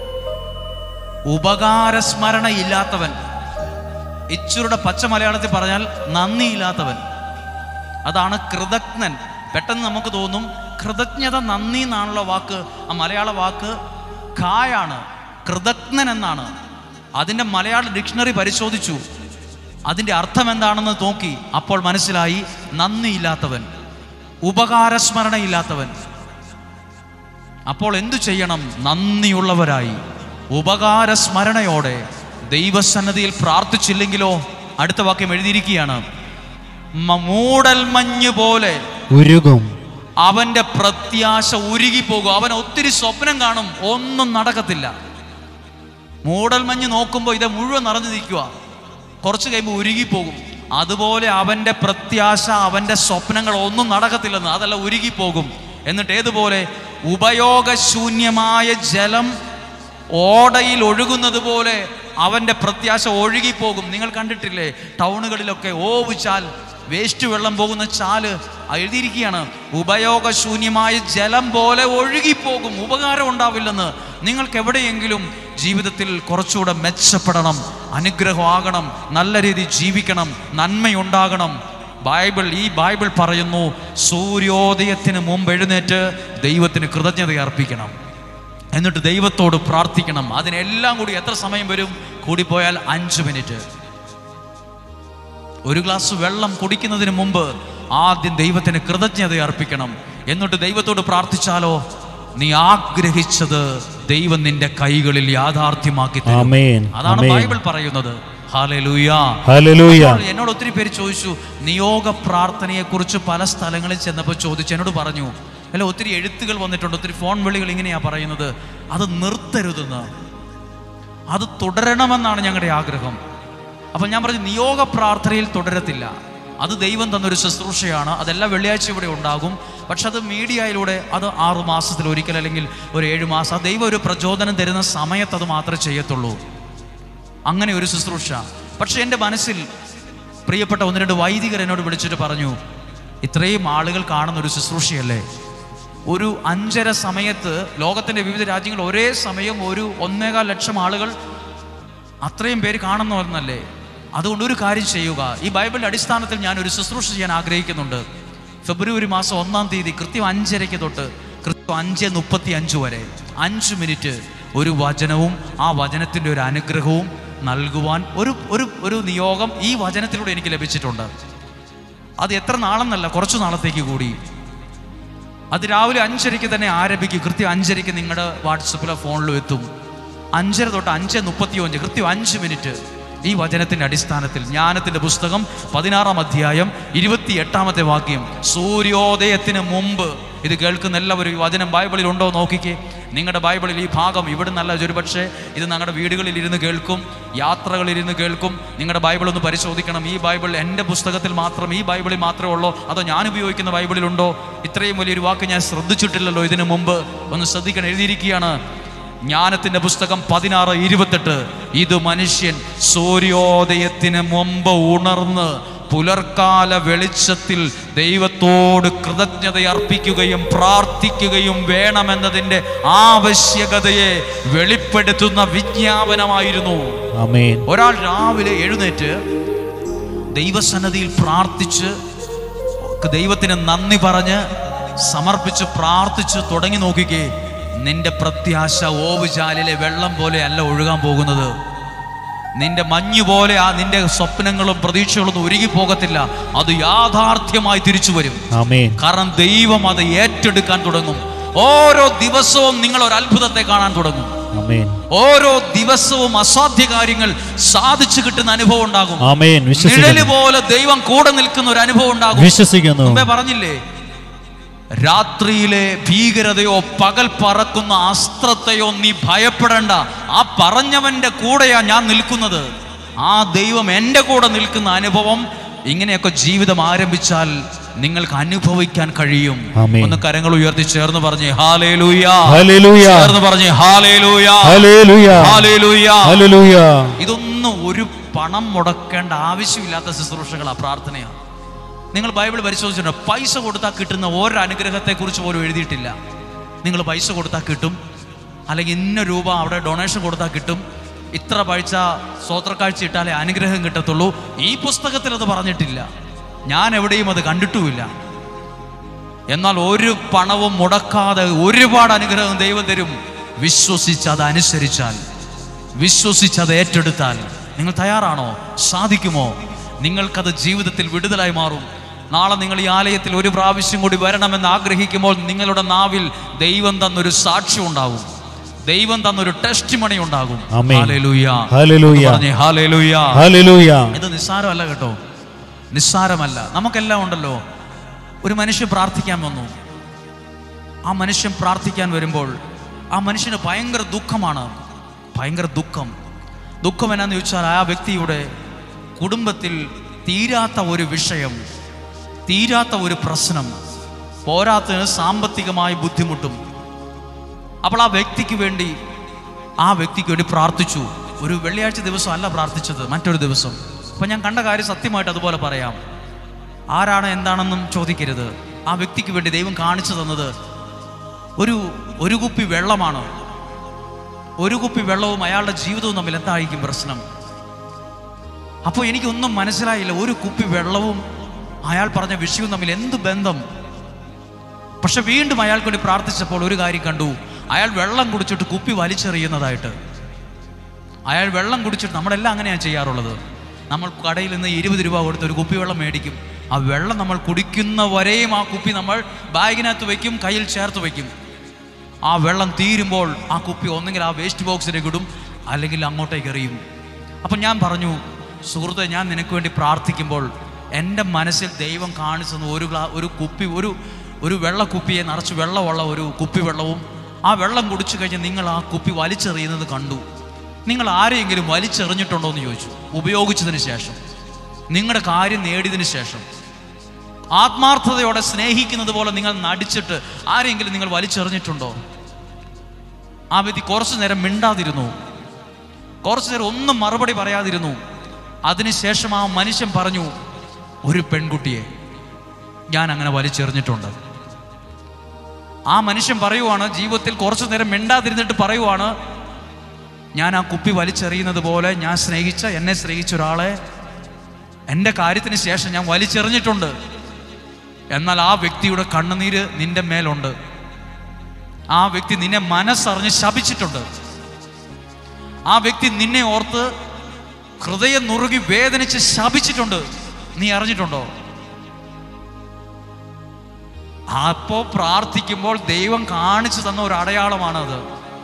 ഉപകാരസ്മരണ ഇല്ലാത്തവൻ. ഇച്ചൂരുടെ പച്ച മലയാളത്തിൽ പറഞ്ഞാൽ നന്ദിയില്ലാത്തവൻ. അതാണ് കൃതജ്ഞൻ. പെട്ടെന്ന് നമുക്ക് തോന്നും കൃതജ്ഞത നന്ദി എന്നാണല്ലോ വാക്ക്. ആ മലയാള വാക്ക് ഖായാണ്, കൃതജ്ഞൻ എന്നാണ്. അതിൻ്റെ മലയാള ഡിക്ഷണറി പരിശോധിച്ചു, അതിൻ്റെ അർത്ഥം എന്താണെന്ന് നോക്കി. അപ്പോൾ മനസ്സിലായി, നന്ദിയില്ലാത്തവൻ, ഉപകാരസ്മരണയില്ലാത്തവൻ. അപ്പോൾ എന്തു ചെയ്യണം? നന്ദിയുള്ളവരായി ഉപകാരസ്മരണയോടെ ദൈവസന്നദ്ധിയിൽ പ്രാർത്ഥിച്ചില്ലെങ്കിലോ? അടുത്ത വാക്യം എഴുതിയിരിക്കുകയാണ്, മൂടൽമഞ്ഞ് പോലെ ഉരുകും അവന്റെ പ്രത്യാശ ഉരുകിപ്പോകും. അവൻ ഒത്തിരി സ്വപ്നം കാണും, ഒന്നും നടക്കത്തില്ല. മൂടൽമഞ്ഞ് നോക്കുമ്പോൾ ഇത് മുഴുവൻ നിറഞ്ഞു നിൽക്കുക, കുറച്ച് കഴിയുമ്പോൾ ഉരുകിപ്പോകും. അതുപോലെ അവൻ്റെ പ്രത്യാശ, അവൻ്റെ സ്വപ്നങ്ങൾ ഒന്നും നടക്കത്തില്ലെന്ന്, അതല്ല ഉരുകിപ്പോകും. എന്നിട്ട് ഏതുപോലെ? ഉപയോഗശൂന്യമായ ജലം ഓടയിൽ ഒഴുകുന്നത് പോലെ അവൻ്റെ പ്രത്യാശ ഒഴുകിപ്പോകും. നിങ്ങൾ കണ്ടിട്ടില്ലേ ടൗണുകളിലൊക്കെ ഓവുചാൽ, വേസ്റ്റ് വെള്ളം പോകുന്ന ചാല് എഴുതിയിരിക്കുകയാണ്, ഉപയോഗശൂന്യമായ ജലം പോലെ ഒഴുകിപ്പോകും, ഉപകാരം ഉണ്ടാവില്ലെന്ന്. നിങ്ങൾക്ക് എവിടെയെങ്കിലും ജീവിതത്തിൽ കുറച്ചുകൂടെ മെച്ചപ്പെടണം, അനുഗ്രഹമാകണം, നല്ല രീതിയിൽ ജീവിക്കണം, നന്മയുണ്ടാകണം, ബൈബിൾ ഈ ബൈബിൾ പറയുന്നു, സൂര്യോദയത്തിന് മുമ്പ് എഴുന്നേറ്റ് ദൈവത്തിന് കൃതജ്ഞത അർപ്പിക്കണം. എന്നിട്ട് ദൈവത്തോട് പ്രാർത്ഥിക്കണം. അതിനെല്ലാം കൂടി എത്ര സമയം വരും? കൂടിപ്പോയാൽ അഞ്ച് മിനിറ്റ്. ഒരു ഗ്ലാസ് വെള്ളം കുടിക്കുന്നതിന് മുമ്പ് ആദ്യം ദൈവത്തിന് കൃതജ്ഞത അർപ്പിക്കണം. എന്നിട്ട് ദൈവത്തോട് പ്രാർത്ഥിച്ചാലോ, നീ ആഗ്രഹിച്ചത് ദൈവം നിന്റെ കൈകളിൽ യാഥാർത്ഥ്യമാക്കി തരും. അതാണ് ബൈബിൾ പറയുന്നത്. ഹല്ലേലൂയ, ഹല്ലേലൂയ. എന്നോട് ഒത്തിരി പേര് ചോദിച്ചു, നിയോഗ പ്രാർത്ഥനയെ കുറിച്ച് പല സ്ഥലങ്ങളിൽ ചെന്നപ്പോൾ ചോദിച്ചു, എന്നോട് പറഞ്ഞു, അല്ല ഒത്തിരി എഴുത്തുകൾ വന്നിട്ടുണ്ട്, ഒത്തിരി ഫോൺ വിളികൾ ഇങ്ങനെയാ പറയുന്നത്, അത് നിർത്തരുതെന്ന്, അത് തുടരണമെന്നാണ് ഞങ്ങളുടെ ആഗ്രഹം. അപ്പം ഞാൻ പറഞ്ഞു, നിയോഗ പ്രാർത്ഥനയിൽ തുടരത്തില്ല, അത് ദൈവം തന്നൊരു ശുശ്രൂഷയാണ്. അതെല്ലാം വെള്ളിയാഴ്ച ഇവിടെ ഉണ്ടാകും. പക്ഷെ അത് മീഡിയയിലൂടെ അത് ആറു മാസത്തിൽ ഒരിക്കൽ അല്ലെങ്കിൽ ഒരു ഏഴ് മാസം ആ ദൈവം ഒരു പ്രചോദനം തരുന്ന സമയത്ത് അത് മാത്രമേ ചെയ്യത്തുള്ളൂ. അങ്ങനെ ഒരു ശുശ്രൂഷ. പക്ഷെ എൻ്റെ മനസ്സിൽ പ്രിയപ്പെട്ട ഒന്ന് രണ്ട് വൈദികർ എന്നോട് വിളിച്ചിട്ട് പറഞ്ഞു, ഇത്രയും ആളുകൾ കാണുന്ന ഒരു ശുശ്രൂഷയല്ലേ, ഒരു അഞ്ചര സമയത്ത് ലോകത്തിൻ്റെ വിവിധ രാജ്യങ്ങൾ ഒരേ സമയം ഒരു ഒന്നേകാൽ ലക്ഷം ആളുകൾ അത്രയും പേര് കാണുന്ന ഒന്നല്ലേ, അതുകൊണ്ട് ഒരു കാര്യം ചെയ്യുക. ഈ ബൈബിളിൻ്റെ അടിസ്ഥാനത്തിൽ ഞാൻ ഒരു ശുശ്രൂഷ ചെയ്യാൻ ആഗ്രഹിക്കുന്നുണ്ട്. ഫെബ്രുവരി മാസം ഒന്നാം തീയതി കൃത്യം അഞ്ചരയ്ക്ക് തൊട്ട് കൃത്യം അഞ്ച് മുപ്പത്തി അഞ്ച് വരെ അഞ്ച് മിനിറ്റ് ഒരു വചനവും ആ വചനത്തിൻ്റെ ഒരു അനുഗ്രഹവും നൽകുവാൻ ഒരു ഒരു ഒരു നിയോഗം ഈ വചനത്തിലൂടെ എനിക്ക് ലഭിച്ചിട്ടുണ്ട്. അത് എത്ര നാളെന്നല്ല, കുറച്ചു നാളത്തേക്ക് കൂടി. അത് രാവിലെ അഞ്ചരയ്ക്ക് തന്നെ ആരംഭിക്കും. കൃത്യം അഞ്ചരയ്ക്ക് നിങ്ങളുടെ വാട്സപ്പിലോ ഫോണിലോ എത്തും. അഞ്ചര തൊട്ട് അഞ്ച് മുപ്പത്തി അഞ്ച് കൃത്യം അഞ്ച് മിനിറ്റ് ഈ വചനത്തിൻ്റെ അടിസ്ഥാനത്തിൽ. ജ്ഞാനത്തിൻ്റെ പുസ്തകം പതിനാറാം അധ്യായം ഇരുപത്തി എട്ടാമത്തെ വാക്യം. സൂര്യോദയത്തിന് മുമ്പ് ഇത് കേൾക്കുന്ന എല്ലാവരും ഈ വചനം ബൈബിളിൽ ഉണ്ടോ നോക്കിക്കേ. നിങ്ങളുടെ ബൈബിളിൽ ഈ ഭാഗം ഇവിടെ നല്ല ഒരുപക്ഷെ ഇത് നിങ്ങളുടെ വീടുകളിൽ ഇരുന്ന് കേൾക്കും, യാത്രകളിലിരുന്ന് കേൾക്കും. നിങ്ങളുടെ ബൈബിൾ ഒന്ന് പരിശോധിക്കണം. ഈ ബൈബിൾ എൻ്റെ പുസ്തകത്തിൽ മാത്രം, ഈ ബൈബിളിൽ മാത്രമേ ഉള്ളൂ, അതോ ഞാൻ ഉപയോഗിക്കുന്ന ബൈബിളിലുണ്ടോ? ഇത്രയും വലിയൊരു വാക്ക് ഞാൻ ശ്രദ്ധിച്ചിട്ടില്ലല്ലോ ഇതിനു മുമ്പ്. ഒന്ന് ശ്രദ്ധിക്കണം. എഴുതിയിരിക്കുകയാണ് ജ്ഞാനത്തിൻ്റെ പുസ്തകം പതിനാറ് ഇരുപത്തെട്ട്. ഇത് മനുഷ്യൻ സൂര്യോദയത്തിന് മുമ്പ് ഉണർന്ന് പുലർക്കാല വെളിച്ചത്തിൽ ദൈവത്തോട് കൃതജ്ഞത അർപ്പിക്കുകയും പ്രാർത്ഥിക്കുകയും വേണമെന്നതിൻ്റെ ആവശ്യകതയെ വെളിപ്പെടുത്തുന്ന വിജ്ഞാപനമായിരുന്നു. ആമേൻ. ഒരാൾ രാവിലെ എഴുന്നേറ്റ് ദൈവസന്നിധിയിൽ പ്രാർത്ഥിച്ച് ദൈവത്തിന് നന്ദി പറഞ്ഞ് സമർപ്പിച്ച് പ്രാർത്ഥിച്ച് തുടങ്ങി നോക്കിക്കേ. നിന്റെ പ്രത്യാശ ഓവുചാലിലെ വെള്ളം പോലെ അല്ല ഒഴുകാൻ പോകുന്നത്. നിന്റെ മഞ്ഞു പോലെ ആ നിന്റെ സ്വപ്നങ്ങളും പ്രതീക്ഷകളൊന്നും ഉരുകി പോകത്തില്ല. അത് യാഥാർത്ഥ്യമായി തിരിച്ചു വരും. കാരണം ദൈവം അത് ഏറ്റെടുക്കാൻ തുടങ്ങും. ഓരോ ദിവസവും നിങ്ങൾ ഒരു അത്ഭുതത്തെ കാണാൻ തുടങ്ങും. ഓരോ ദിവസവും അസാധ്യ കാര്യങ്ങൾ സാധിച്ചു കിട്ടുന്ന അനുഭവം ഉണ്ടാകും. നിഴല് പോലെ ദൈവം കൂടെ നിൽക്കുന്ന ഒരു അനുഭവം ഉണ്ടാകും. വിശ്വസിക്കുന്നു. മുമ്പേ പറഞ്ഞില്ലേ, രാത്രിയിലെ ഭീകരതയോ പകൽ പറക്കുന്ന അസ്ത്രത്തെയോ നീ ഭയപ്പെടേണ്ട. ആ പറഞ്ഞവന്റെ കൂടെയാ ഞാൻ നിൽക്കുന്നത്. ആ ദൈവം എൻ്റെ കൂടെ നിൽക്കുന്ന അനുഭവം. ഇങ്ങനെയൊക്കെ ജീവിതം ആരംഭിച്ചാൽ നിങ്ങൾക്ക് അനുഭവിക്കാൻ കഴിയും. ഒന്ന് കരങ്ങൾ ഉയർത്തി ചേർന്ന് പറഞ്ഞേ ഹല്ലേലൂയ, ഹല്ലേലൂയ, ചേർന്ന് പറഞ്ഞേ ഹല്ലേലൂയ, ഹല്ലേലൂയ, ഹല്ലേലൂയ, ഹല്ലേലൂയ. ഇതൊന്നും ഒരു പണം മുടക്കേണ്ട ആവശ്യമില്ലാത്ത ശുശ്രൂഷകളാ, പ്രാർത്ഥനയാണ്. നിങ്ങൾ ബൈബിൾ പരിശോധിച്ചിട്ടുണ്ട്. പൈസ കൊടുത്താൽ കിട്ടുന്ന ഓരോ അനുഗ്രഹത്തെക്കുറിച്ച് പോലും എഴുതിയിട്ടില്ല. നിങ്ങൾ പൈസ കൊടുത്താൽ കിട്ടും, അല്ലെങ്കിൽ ഇന്ന രൂപ അവിടെ ഡൊണേഷൻ കൊടുത്താൽ കിട്ടും, ഇത്ര പൈസ സ്വോത്രക്കാഴ്ച ഇട്ടാലേ അനുഗ്രഹം കിട്ടത്തുള്ളൂ. ഈ പുസ്തകത്തിൽ അത് പറഞ്ഞിട്ടില്ല. ഞാൻ എവിടെയും അത് കണ്ടിട്ടുമില്ല. എന്നാൽ ഒരു പണവും മുടക്കാതെ ഒരുപാട് അനുഗ്രഹം ദൈവം തരും. വിശ്വസിച്ചത് അനുസരിച്ചാൽ, വിശ്വസിച്ചത് ഏറ്റെടുത്താൽ. നിങ്ങൾ തയ്യാറാണോ? സാധിക്കുമോ? നിങ്ങൾക്കത് ജീവിതത്തിൽ വിടുതലായി മാറും. നാളെ നിങ്ങൾ ഈ ആലയത്തിൽ ഒരു പ്രാവശ്യം കൂടി വരണമെന്ന് ആഗ്രഹിക്കുമ്പോൾ നിങ്ങളുടെ നാവിൽ ദൈവം തന്നൊരു സാക്ഷ്യം ഉണ്ടാകും. ദൈവം തന്നൊരു ടെസ്റ്റ് മണി ഉണ്ടാകും. ഹല്ലേലൂയ, ഹല്ലേലൂയ, ഹല്ലേലൂയ, ഹല്ലേലൂയ. ഇത് നിസ്സാരമല്ല കേട്ടോ, നിസ്സാരമല്ല. നമുക്കെല്ലാം ഉണ്ടല്ലോ. ഒരു മനുഷ്യൻ പ്രാർത്ഥിക്കാൻ വന്നു. ആ മനുഷ്യൻ പ്രാർത്ഥിക്കാൻ വരുമ്പോൾ ആ മനുഷ്യന് ഭയങ്കര ദുഃഖമാണ്. ഭയങ്കര ദുഃഖം. ദുഃഖം എന്നാന്ന് ചോദിച്ചാൽ ആ വ്യക്തിയുടെ കുടുംബത്തിൽ തീരാത്ത ഒരു വിഷയം, തീരാത്ത ഒരു പ്രശ്നം, പോരാത്തതിന് സാമ്പത്തികമായി ബുദ്ധിമുട്ടും. അപ്പോൾ ആ വ്യക്തിക്ക് വേണ്ടി ആ വ്യക്തിക്ക് വേണ്ടി പ്രാർത്ഥിച്ചു. ഒരു വെള്ളിയാഴ്ച ദിവസം അല്ല പ്രാർത്ഥിച്ചത്, മറ്റൊരു ദിവസം. അപ്പം ഞാൻ കണ്ട കാര്യം സത്യമായിട്ട് അതുപോലെ പറയാം. ആരാണ് എന്താണെന്നും ചോദിക്കരുത്. ആ വ്യക്തിക്ക് വേണ്ടി ദൈവം കാണിച്ചു തന്നത് ഒരു ഒരു കുപ്പി വെള്ളമാണ്. ഒരു കുപ്പി വെള്ളവും അയാളുടെ ജീവിതവും തമ്മിൽ എന്തായിരിക്കും പ്രശ്നം? അപ്പോൾ എനിക്കൊന്നും മനസ്സിലായില്ല. ഒരു കുപ്പി വെള്ളവും അയാൾ പറഞ്ഞ വിഷയവും തമ്മിൽ എന്ത് ബന്ധം? പക്ഷെ വീണ്ടും അയാൾക്ക് വേണ്ടി പ്രാർത്ഥിച്ചപ്പോൾ ഒരു കാര്യം കണ്ടു. അയാൾ വെള്ളം കുടിച്ചിട്ട് കുപ്പി വലിച്ചെറിയുന്നതായിട്ട്. അയാൾ വെള്ളം കുടിച്ചിട്ട്, നമ്മളെല്ലാം അങ്ങനെയാണ് ചെയ്യാറുള്ളത്. നമ്മൾ കടയിൽ നിന്ന് ഇരുപത് രൂപ കൊടുത്ത് ഒരു കുപ്പി വെള്ളം മേടിക്കും. ആ വെള്ളം നമ്മൾ കുടിക്കുന്നവരെയും ആ കുപ്പി നമ്മൾ ബാഗിനകത്ത് വയ്ക്കും, കയ്യിൽ ചേർത്ത് വയ്ക്കും. ആ വെള്ളം തീരുമ്പോൾ ആ കുപ്പി ഒന്നെങ്കിൽ ആ വേസ്റ്റ് ബോക്സിലേക്ക് ഇടും, അല്ലെങ്കിൽ അങ്ങോട്ടേക്ക് എറിയും. അപ്പം ഞാൻ പറഞ്ഞു, സുഹൃത്തെ, ഞാൻ നിനക്ക് വേണ്ടി പ്രാർത്ഥിക്കുമ്പോൾ എൻ്റെ മനസ്സിൽ ദൈവം കാണിച്ചു തന്നു ഒരു ഗ്ലാ ഒരു കുപ്പി ഒരു ഒരു വെള്ളക്കുപ്പിയെ നിറച്ച് വെള്ളമുള്ള ഒരു കുപ്പി വെള്ളവും. ആ വെള്ളം കുടിച്ചു കഴിഞ്ഞ് നിങ്ങൾ ആ കുപ്പി വലിച്ചെറിയുന്നത് കണ്ടു. നിങ്ങൾ ആരെയെങ്കിലും വലിച്ചെറിഞ്ഞിട്ടുണ്ടോ എന്ന് ചോദിച്ചു. ഉപയോഗിച്ചതിന് ശേഷം നിങ്ങളുടെ കാര്യം നേടിയതിനു ശേഷം ആത്മാർത്ഥതയോടെ സ്നേഹിക്കുന്നത് പോലെ നിങ്ങൾ നടിച്ചിട്ട് ആരെങ്കിലും നിങ്ങൾ വലിച്ചെറിഞ്ഞിട്ടുണ്ടോ? ആ വ്യക്തി കുറച്ചു നേരം മിണ്ടാതിരുന്നു, കുറച്ചു നേരം ഒന്നും മറുപടി പറയാതിരുന്നു. അതിനുശേഷം ആ മനുഷ്യൻ പറഞ്ഞു, ഒരു പെൺകുട്ടിയെ ഞാൻ അങ്ങനെ വലിച്ചെറിഞ്ഞിട്ടുണ്ട്. ആ മനുഷ്യൻ പറയുവാണ്, ജീവിതത്തിൽ കുറച്ചു നേരം മിണ്ടാതിരുന്നിട്ട് പറയുവാണ്, ഞാൻ ആ കുപ്പി വലിച്ചെറിയുന്നത് പോലെ ഞാൻ സ്നേഹിച്ച എന്നെ സ്നേഹിച്ച ഒരാളെ എൻ്റെ കാര്യത്തിന് ശേഷം ഞാൻ വലിച്ചെറിഞ്ഞിട്ടുണ്ട്. എന്നാൽ ആ വ്യക്തിയുടെ കണ്ണുനീര് നിന്റെ മേലുണ്ട്. ആ വ്യക്തി നിന്നെ മനസ്സറിഞ്ഞ് ശപിച്ചിട്ടുണ്ട്. ആ വ്യക്തി നിന്നെ ഓർത്ത് ഹൃദയം നുറുകി വേദനിച്ച് ശപിച്ചിട്ടുണ്ട്. നീ അറിഞ്ഞിട്ടുണ്ടോ? അപ്പോ പ്രാർത്ഥിക്കുമ്പോൾ ദൈവം കാണിച്ചു തന്ന ഒരു അടയാളമാണത്.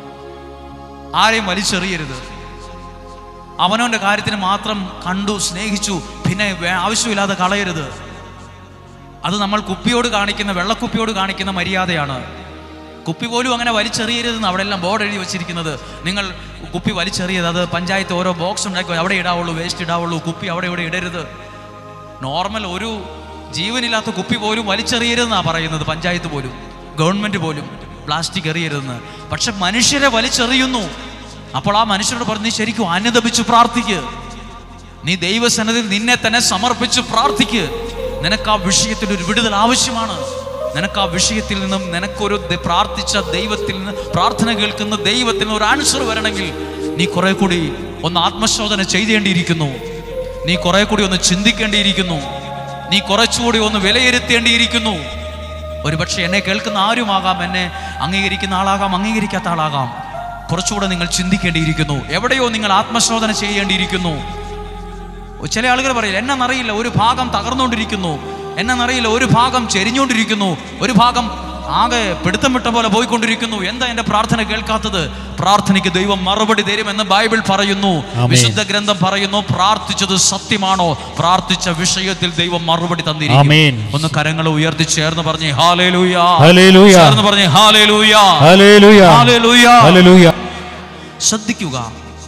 ആരെയും വലിച്ചെറിയരുത്. അവനവൻ്റെ കാര്യത്തിന് മാത്രം കണ്ടു സ്നേഹിച്ചു, പിന്നെ ആവശ്യമില്ലാതെ കളയരുത്. അത് നമ്മൾ കുപ്പിയോട് കാണിക്കുന്ന, വെള്ളക്കുപ്പിയോട് കാണിക്കുന്ന മര്യാദയാണ്. കുപ്പി പോലും അങ്ങനെ വലിച്ചെറിയരുതെന്ന് അവിടെ എല്ലാം ബോർഡ് എഴുതി വെച്ചിരിക്കുന്നത്. നിങ്ങൾ കുപ്പി വലിച്ചെറിയരുത്, അത് പഞ്ചായത്ത് ഓരോ ബോക്സ് ഉണ്ടാക്കി അവിടെ ഇടാവുള്ളൂ, വേസ്റ്റ് ഇടാവുള്ളൂ, കുപ്പി അവിടെ ഇവിടെ ഇടരുത്. നോർമൽ ഒരു ജീവനില്ലാത്ത കുപ്പി പോലും വലിച്ചെറിയരുതെന്നാണ് പറയുന്നത് പഞ്ചായത്ത് പോലും, ഗവൺമെൻറ് പോലും പ്ലാസ്റ്റിക് എറിയരുതെന്ന്. പക്ഷെ മനുഷ്യരെ വലിച്ചെറിയുന്നു. അപ്പോൾ ആ മനുഷ്യരോട് പറഞ്ഞ്, നീ ശരിക്കും അനുതപിച്ച് പ്രാർത്ഥിക്ക്, നീ ദൈവസന്നിധിയിൽ നിന്നെ തന്നെ സമർപ്പിച്ച് പ്രാർത്ഥിക്ക്. നിനക്ക് ആ വിഷയത്തിൽ ഒരു വിടുതൽ ആവശ്യമാണ്. നിനക്ക് ആ വിഷയത്തിൽ നിന്നും നിനക്കൊരു പ്രാർത്ഥിച്ച ദൈവത്തിൽ നിന്ന്, പ്രാർത്ഥന കേൾക്കുന്ന ദൈവത്തിൽ നിന്ന് ഒരു ആൻസർ വരണമെങ്കിൽ നീ കുറെ കൂടി ഒന്ന് ആത്മശോധന ചെയ്തേണ്ടിയിരിക്കുന്നു. നീ കുറെ കൂടി ഒന്ന് ചിന്തിക്കേണ്ടിയിരിക്കുന്നു. നീ കുറച്ചുകൂടി ഒന്ന് വിലയിരുത്തേണ്ടിയിരിക്കുന്നു. ഒരുപക്ഷെ എന്നെ കേൾക്കുന്ന ആരുമാകാം, എന്നെ അംഗീകരിക്കുന്ന ആളാകാം, അംഗീകരിക്കാത്ത ആളാകാം. കുറച്ചുകൂടെ നിങ്ങൾ ചിന്തിക്കേണ്ടിയിരിക്കുന്നു. എവിടെയോ നിങ്ങൾ ആത്മശോധന ചെയ്യേണ്ടിയിരിക്കുന്നു. ചില ആളുകൾ പറയില്ല, എന്നെന്നറിയില്ല, ഒരു ഭാഗം തകർന്നുകൊണ്ടിരിക്കുന്നു, എന്നെന്നറിയില്ല, ഒരു ഭാഗം ചെരിഞ്ഞുകൊണ്ടിരിക്കുന്നു, ഒരു ഭാഗം ആകെ പിടുത്തം വിട്ട പോലെ പോയിക്കൊണ്ടിരിക്കുന്നു. എന്താ എന്റെ പ്രാർത്ഥന കേൾക്കാത്തത്? പ്രാർത്ഥനയ്ക്ക് ദൈവം മറുപടി തരുമെന്ന് ബൈബിൾ പറയുന്നു, വിശുദ്ധ ഗ്രന്ഥം പറയുന്നു. പ്രാർത്ഥിച്ചത് സത്യമാണോ? പ്രാർത്ഥിച്ച വിഷയത്തിൽ ദൈവം മറുപടി തന്നിരിക്കും. ഒന്ന് കരങ്ങൾ ഉയർത്തി ചേർന്ന് പറഞ്ഞേ ഹല്ലേലൂയ, ഹല്ലേലൂയ, ചേർന്ന് പറഞ്ഞേ ഹല്ലേലൂയ, ഹല്ലേലൂയ, ഹല്ലേലൂയ, ഹല്ലേലൂയ. ശ്രദ്ധിക്കുക,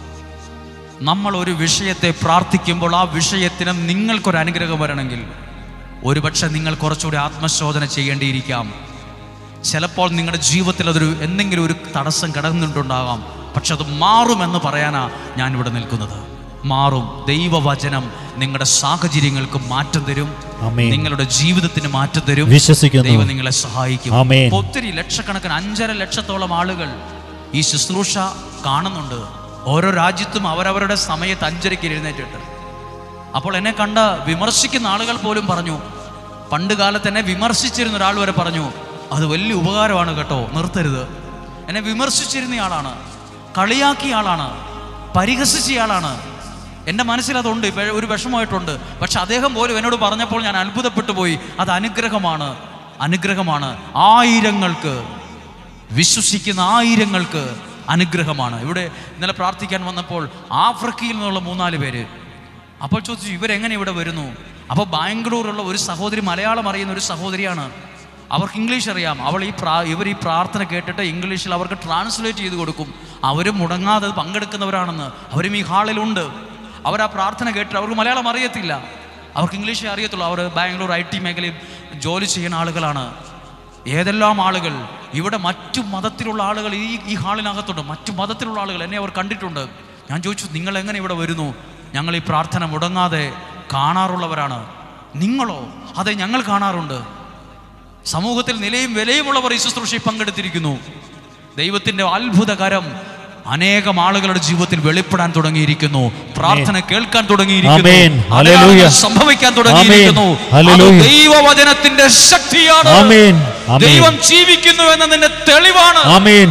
നമ്മൾ ഒരു വിഷയത്തെ പ്രാർത്ഥിക്കുമ്പോൾ ആ വിഷയത്തിന് നിങ്ങൾക്കൊരു അനുഗ്രഹം വരണമെങ്കിൽ ഒരുപക്ഷെ നിങ്ങൾ കുറച്ചുകൂടി ആത്മശോധന ചെയ്യേണ്ടിയിരിക്കാം. ചിലപ്പോൾ നിങ്ങളുടെ ജീവിതത്തിൽ അതൊരു എന്തെങ്കിലും ഒരു തടസ്സം കിടന്നിട്ടുണ്ടാകാം. പക്ഷെ അത് മാറുമെന്ന് പറയാനാ ഞാൻ ഇവിടെ നിൽക്കുന്നത്. മാറും. ദൈവവചനം നിങ്ങളുടെ സാഹചര്യങ്ങൾക്ക് മാറ്റം തരും, നിങ്ങളുടെ ജീവിതത്തിന് മാറ്റം തരും. ദൈവം നിങ്ങളെ സഹായിക്കും. ഒത്തിരി ലക്ഷക്കണക്കിന്, അഞ്ചര ലക്ഷത്തോളം ആളുകൾ ഈ ശുശ്രൂഷ കാണുന്നുണ്ട്. ഓരോ രാജ്യത്തും അവരവരുടെ സമയത്ത് അഞ്ചരയ്ക്ക് എഴുന്നേറ്റിട്ട്. അപ്പോൾ എന്നെ കണ്ട വിമർശിക്കുന്ന ആളുകൾ പോലും പറഞ്ഞു, പണ്ട് കാലത്ത് എന്നെ വിമർശിച്ചിരുന്ന ഒരാൾ വരെ പറഞ്ഞു, അത് വലിയ ഉപകാരമാണ് കേട്ടോ, നിർത്തരുത്. എന്നെ വിമർശിച്ചിരുന്ന ആളാണ്, കളിയാക്കിയ ആളാണ്, പരിഹസിച്ച ആളാണ്. എൻ്റെ മനസ്സിൽ അതുണ്ട്, ഒരു വിഷമമായിട്ടുണ്ട്. പക്ഷെ അദ്ദേഹം പോലും എന്നോട് പറഞ്ഞപ്പോൾ ഞാൻ അത്ഭുതപ്പെട്ടു പോയി. അത് അനുഗ്രഹമാണ്, അനുഗ്രഹമാണ്. ആയിരങ്ങൾക്ക്, വിശ്വസിക്കുന്ന ആയിരങ്ങൾക്ക് അനുഗ്രഹമാണ്. ഇവിടെ ഇന്നലെ പ്രാർത്ഥിക്കാൻ വന്നപ്പോൾ ആഫ്രിക്കയിൽ നിന്നുള്ള മൂന്നാല് പേര്. അപ്പോൾ ചോദിച്ചു, ഇവരെങ്ങനെ ഇവിടെ വരുന്നു? അപ്പോൾ ബാംഗ്ലൂരുള്ള ഒരു സഹോദരി, മലയാളം അറിയുന്ന ഒരു സഹോദരിയാണ്. അവർക്ക് ഇംഗ്ലീഷ് അറിയാം. അവൾ ഈ പ്രാ ഇവർ ഈ പ്രാർത്ഥന കേട്ടിട്ട് ഇംഗ്ലീഷിൽ അവർക്ക് ട്രാൻസ്ലേറ്റ് ചെയ്ത് കൊടുക്കും. അവരും മുടങ്ങാതെ പങ്കെടുക്കുന്നവരാണെന്ന്. അവരും ഈ ഹാളിലുണ്ട്. അവർ ആ പ്രാർത്ഥന കേട്ടിട്ട് അവർക്ക് മലയാളം അറിയത്തില്ല, അവർക്ക് ഇംഗ്ലീഷേ അറിയത്തുള്ളൂ. അവർ ബാംഗ്ലൂർ ഐ ടി മേഖലയിൽ ജോലി ചെയ്യുന്ന ആളുകളാണ്. ഏതെല്ലാം ആളുകൾ ഇവിടെ മറ്റു മതത്തിലുള്ള ആളുകൾ ഈ ഈ ഹാളിനകത്തുണ്ട്. മറ്റു മതത്തിലുള്ള ആളുകൾ എന്നെ അവർ കണ്ടിട്ടുണ്ട്. ഞാൻ ചോദിച്ചു, നിങ്ങൾ എങ്ങനെ ഇവിടെ വരുന്നു? ഞങ്ങൾ ഈ പ്രാർത്ഥന മുടങ്ങാതെ കാണാറുള്ളവരാണ്. നിങ്ങളോ? അതെ, ഞങ്ങൾ കാണാറുണ്ട്. സമൂഹത്തിൽ നിലയും വിലയുമുള്ളവർ ഈ ശുശ്രൂഷയിൽ പങ്കെടുത്തിരിക്കുന്നു. ദൈവത്തിൻ്റെ അത്ഭുതകരം അനേകം ആളുകളുടെ ജീവിതത്തിൽ വെളിപ്പെടാൻ തുടങ്ങിയിരിക്കുന്നു. പ്രാർത്ഥന കേൾക്കാൻ തുടങ്ങിയിരിക്കുന്നു, സംഭവിക്കാൻ തുടങ്ങിയിരിക്കുന്നു. ദൈവവചനത്തിന്റെ ശക്തിയാണ്. ദൈവം ജീവിക്കുന്നു എന്നതിന്റെ തെളിവാണ്.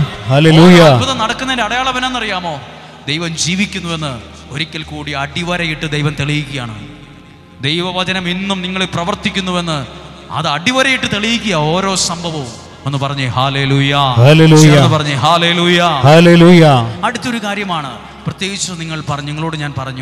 അത്ഭുതം നടക്കുന്നതിന്റെ അടയാളം എന്നറിയാമോ? ദൈവം ജീവിക്കുന്നുവെന്ന് ഒരിക്കൽ കൂടി അടിവരയിട്ട് ദൈവം തെളിയിക്കുകയാണ്. ദൈവവചനം ഇന്നും നിങ്ങൾ പ്രവർത്തിക്കുന്നുവെന്ന് അത് അടിവരയിട്ട് തെളിയിക്കുക ഓരോ സംഭവവും. ഒന്ന് പറഞ്ഞേ ഹല്ലേലൂയ, പറഞ്ഞേ ഹല്ലേലൂയ, ഹല്ലേലൂയ. അടുത്തൊരു കാര്യമാണ്, പ്രത്യേകിച്ച് നിങ്ങൾ പറഞ്ഞു, നിങ്ങളോട് ഞാൻ പറഞ്ഞു,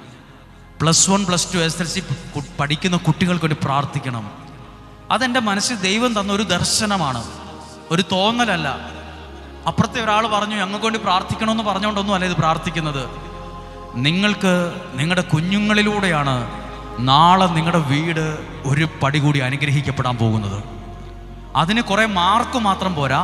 plus one plus two S L C പഠിക്കുന്ന കുട്ടികൾക്ക് വേണ്ടി പ്രാർത്ഥിക്കണം. അതെൻ്റെ മനസ്സിൽ ദൈവം തന്ന ഒരു ദർശനമാണ്, ഒരു തോന്നലല്ല. അപ്പുറത്തെ ഒരാൾ പറഞ്ഞു ഞങ്ങൾക്ക് വേണ്ടി പ്രാർത്ഥിക്കണമെന്ന് പറഞ്ഞുകൊണ്ടൊന്നും അല്ല ഇത് പ്രാർത്ഥിക്കുന്നത്. നിങ്ങൾക്ക് നിങ്ങളുടെ കുഞ്ഞുങ്ങളിലൂടെയാണ് നാളെ നിങ്ങളുടെ വീട് ഒരു പടി കൂടി അനുഗ്രഹിക്കപ്പെടാൻ പോകുന്നത്. അതിന് കുറേ മാർക്ക് മാത്രം പോരാ,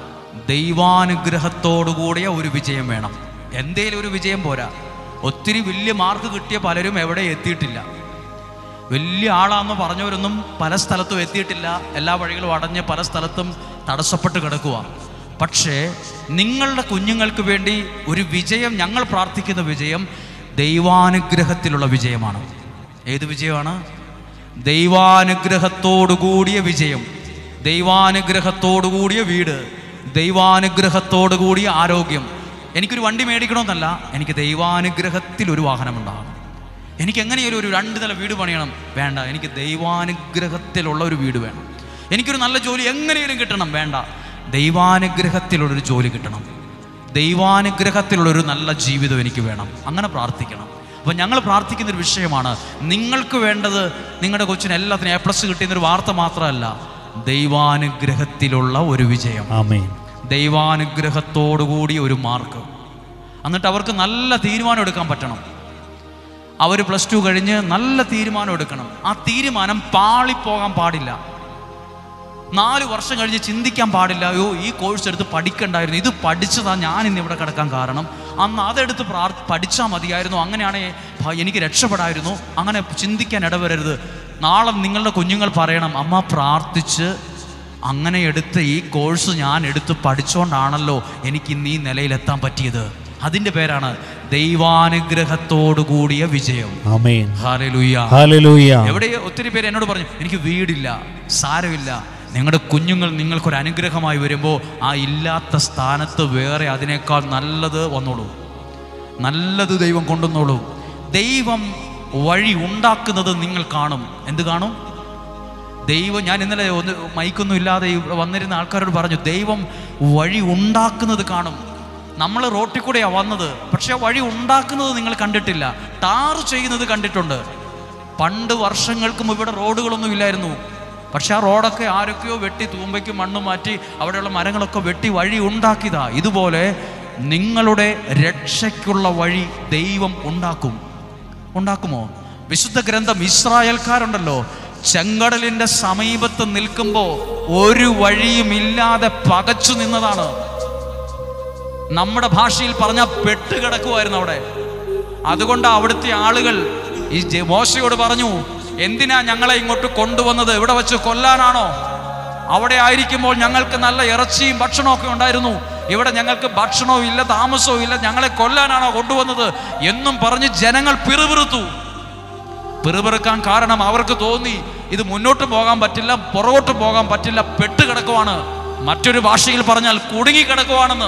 ദൈവാനുഗ്രഹത്തോടുകൂടിയ ഒരു വിജയം വേണം. എന്തേലും ഒരു വിജയം പോരാ. ഒത്തിരി വലിയ മാർക്ക് കിട്ടിയ പലരും എവിടെ എത്തിയിട്ടില്ല. വലിയ ആളാന്ന് പറഞ്ഞവരൊന്നും പല സ്ഥലത്തും എത്തിയിട്ടില്ല. എല്ലാ വഴികളും അടഞ്ഞ് പല സ്ഥലത്തും തടസ്സപ്പെട്ട് കിടക്കുക. പക്ഷേ നിങ്ങളുടെ കുഞ്ഞുങ്ങൾക്ക് വേണ്ടി ഒരു വിജയം, ഞങ്ങൾ പ്രാർത്ഥിക്കുന്ന വിജയം ദൈവാനുഗ്രഹത്തിലുള്ള വിജയമാണ്. ഏത് വിജയമാണ്? ദൈവാനുഗ്രഹത്തോടുകൂടിയ വിജയം, ദൈവാനുഗ്രഹത്തോടുകൂടിയ വീട്, ദൈവാനുഗ്രഹത്തോടുകൂടിയ ആരോഗ്യം. എനിക്കൊരു വണ്ടി മേടിക്കണമെന്നല്ല, എനിക്ക് ദൈവാനുഗ്രഹത്തിൽ ഒരു വാഹനമുണ്ടാകണം. എനിക്ക് എങ്ങനെയൊരു ഒരു രണ്ട് നില വീട് പണിയണം, വേണ്ട, എനിക്ക് ദൈവാനുഗ്രഹത്തിലുള്ള ഒരു വീട് വേണം. എനിക്കൊരു നല്ല ജോലി എങ്ങനെയും കിട്ടണം, വേണ്ട, ദൈവാനുഗ്രഹത്തിലുള്ളൊരു ജോലി കിട്ടണം. ദൈവാനുഗ്രഹത്തിലുള്ളൊരു നല്ല ജീവിതം എനിക്ക് വേണം. അങ്ങനെ പ്രാർത്ഥിക്കണം. അപ്പം ഞങ്ങൾ പ്രാർത്ഥിക്കുന്നൊരു വിഷയമാണ്, നിങ്ങൾക്ക് വേണ്ടത് നിങ്ങളുടെ കൊച്ചിന് എല്ലാത്തിനും എ പ്ലസ് കിട്ടിയെന്നൊരു വാർത്ത മാത്രമല്ല, ദൈവാനുഗ്രഹത്തിലുള്ള ഒരു വിജയം, ആമേൻ, ദൈവാനുഗ്രഹത്തോടുകൂടി ഒരു മാർക്ക്. എന്നിട്ട് അവർക്ക് നല്ല തീരുമാനം എടുക്കാൻ പറ്റണം. അവർ പ്ലസ് ടു കഴിഞ്ഞ് നല്ല തീരുമാനം എടുക്കണം. ആ തീരുമാനം പാളിപ്പോകാൻ പാടില്ല. നാല് വർഷം കഴിഞ്ഞ് ചിന്തിക്കാൻ പാടില്ല, അയ്യോ ഈ കോഴ്സ് എടുത്ത് പഠിക്കണ്ടായിരുന്നു, ഇത് പഠിച്ചതാണ് ഞാൻ ഇന്ന് ഇവിടെ കിടക്കാൻ കാരണം, അന്ന് അതെടുത്ത് പ്രാർ പഠിച്ചാൽ മതിയായിരുന്നു, അങ്ങനെയാണെങ്കിൽ എനിക്ക് രക്ഷപ്പെടായിരുന്നു. അങ്ങനെ ചിന്തിക്കാൻ ഇടവരരുത്. നാളെ നിങ്ങളുടെ കുഞ്ഞുങ്ങൾ പറയണം, അമ്മ പ്രാർത്ഥിച്ച് അങ്ങനെ എടുത്ത് ഈ കോഴ്സ് ഞാൻ എടുത്ത് പഠിച്ചുകൊണ്ടാണല്ലോ എനിക്ക് ഇന്ന് ഈ നിലയിലെത്താൻ പറ്റിയത്. അതിൻ്റെ പേരാണ് ദൈവാനുഗ്രഹത്തോടു കൂടിയ വിജയം. ആമേൻ, ഹല്ലേലൂയ, ഹല്ലേലൂയ. എവിടെ ഒത്തിരി പേര് എന്നോട് പറഞ്ഞു, എനിക്ക് വീടില്ല. സാരമില്ല, നിങ്ങളുടെ കുഞ്ഞുങ്ങൾ നിങ്ങൾക്കൊരു അനുഗ്രഹമായി വരുമ്പോൾ ആ ഇല്ലാത്ത സ്ഥാനത്ത് വേറെ അതിനേക്കാൾ നല്ലത് വന്നോളൂ, നല്ലത് ദൈവം കൊണ്ടുവന്നോളൂ. ദൈവം വഴി ഉണ്ടാക്കുന്നത് നിങ്ങൾ കാണും. എന്ത് കാണും? ദൈവം, ഞാൻ ഇന്നലെ ഒന്ന് മൈക്കൊന്നും ഇല്ലാതെ ഇവിടെ വന്നിരുന്ന ആൾക്കാരോട് പറഞ്ഞു, ദൈവം വഴി ഉണ്ടാക്കുന്നത് കാണും. നമ്മൾ റോട്ടിൽ കൂടെയാണ് വന്നത്, പക്ഷെ വഴി ഉണ്ടാക്കുന്നത് നിങ്ങൾ കണ്ടിട്ടില്ല. ടാർ ചെയ്യുന്നത് കണ്ടിട്ടുണ്ട്. പണ്ട് വർഷങ്ങൾക്ക് മുമ്പ് ഇവിടെ റോഡുകളൊന്നും ഇല്ലായിരുന്നു. പക്ഷെ ആ റോഡൊക്കെ ആരൊക്കെയോ വെട്ടി തൂമ്പയ്ക്ക് മണ്ണ് മാറ്റി അവിടെയുള്ള മരങ്ങളൊക്കെ വെട്ടി വഴി ഉണ്ടാക്കിയതാ. ഇതുപോലെ നിങ്ങളുടെ രക്ഷയ്ക്കുള്ള വഴി ദൈവം ഉണ്ടാക്കും. ഉണ്ടാക്കുമോ? വിശുദ്ധ ഗ്രന്ഥം, ഇസ്രായേൽക്കാരുണ്ടല്ലോ, ചെങ്കടലിന്റെ സമീപത്ത് നിൽക്കുമ്പോൾ ഒരു വഴിയും ഇല്ലാതെ പകച്ചു നിന്നതാണ്. നമ്മുടെ ഭാഷയിൽ പറഞ്ഞ പെട്ടുകിടക്കുമായിരുന്നു അവിടെ. അതുകൊണ്ട് അവിടുത്തെ ആളുകൾ ഈ മോശയോട് പറഞ്ഞു, എന്തിനാ ഞങ്ങളെ ഇങ്ങോട്ട് കൊണ്ടുവന്നത്? ഇവിടെ വെച്ച് കൊല്ലാനാണോ? അവിടെ ആയിരിക്കുമ്പോൾ ഞങ്ങൾക്ക് നല്ല ഇറച്ചിയും ഭക്ഷണമൊക്കെ ഉണ്ടായിരുന്നു, ഇവിടെ ഞങ്ങൾക്ക് ഭക്ഷണവും ഇല്ല, താമസവും ഇല്ല, ഞങ്ങളെ കൊല്ലാനാണോ കൊണ്ടുവന്നത് എന്നും പറഞ്ഞ് ജനങ്ങൾ പിറുപിറുത്തു. പിറുപിറുക്കാൻ കാരണം അവർക്ക് തോന്നി ഇത് മുന്നോട്ട് പോകാൻ പറ്റില്ല, പുറകോട്ട് പോകാൻ പറ്റില്ല, പെട്ടുകിടക്കുവാണ്. മറ്റൊരു ഭാഷയിൽ പറഞ്ഞാൽ കുടുങ്ങിക്കിടക്കുവാണെന്ന്.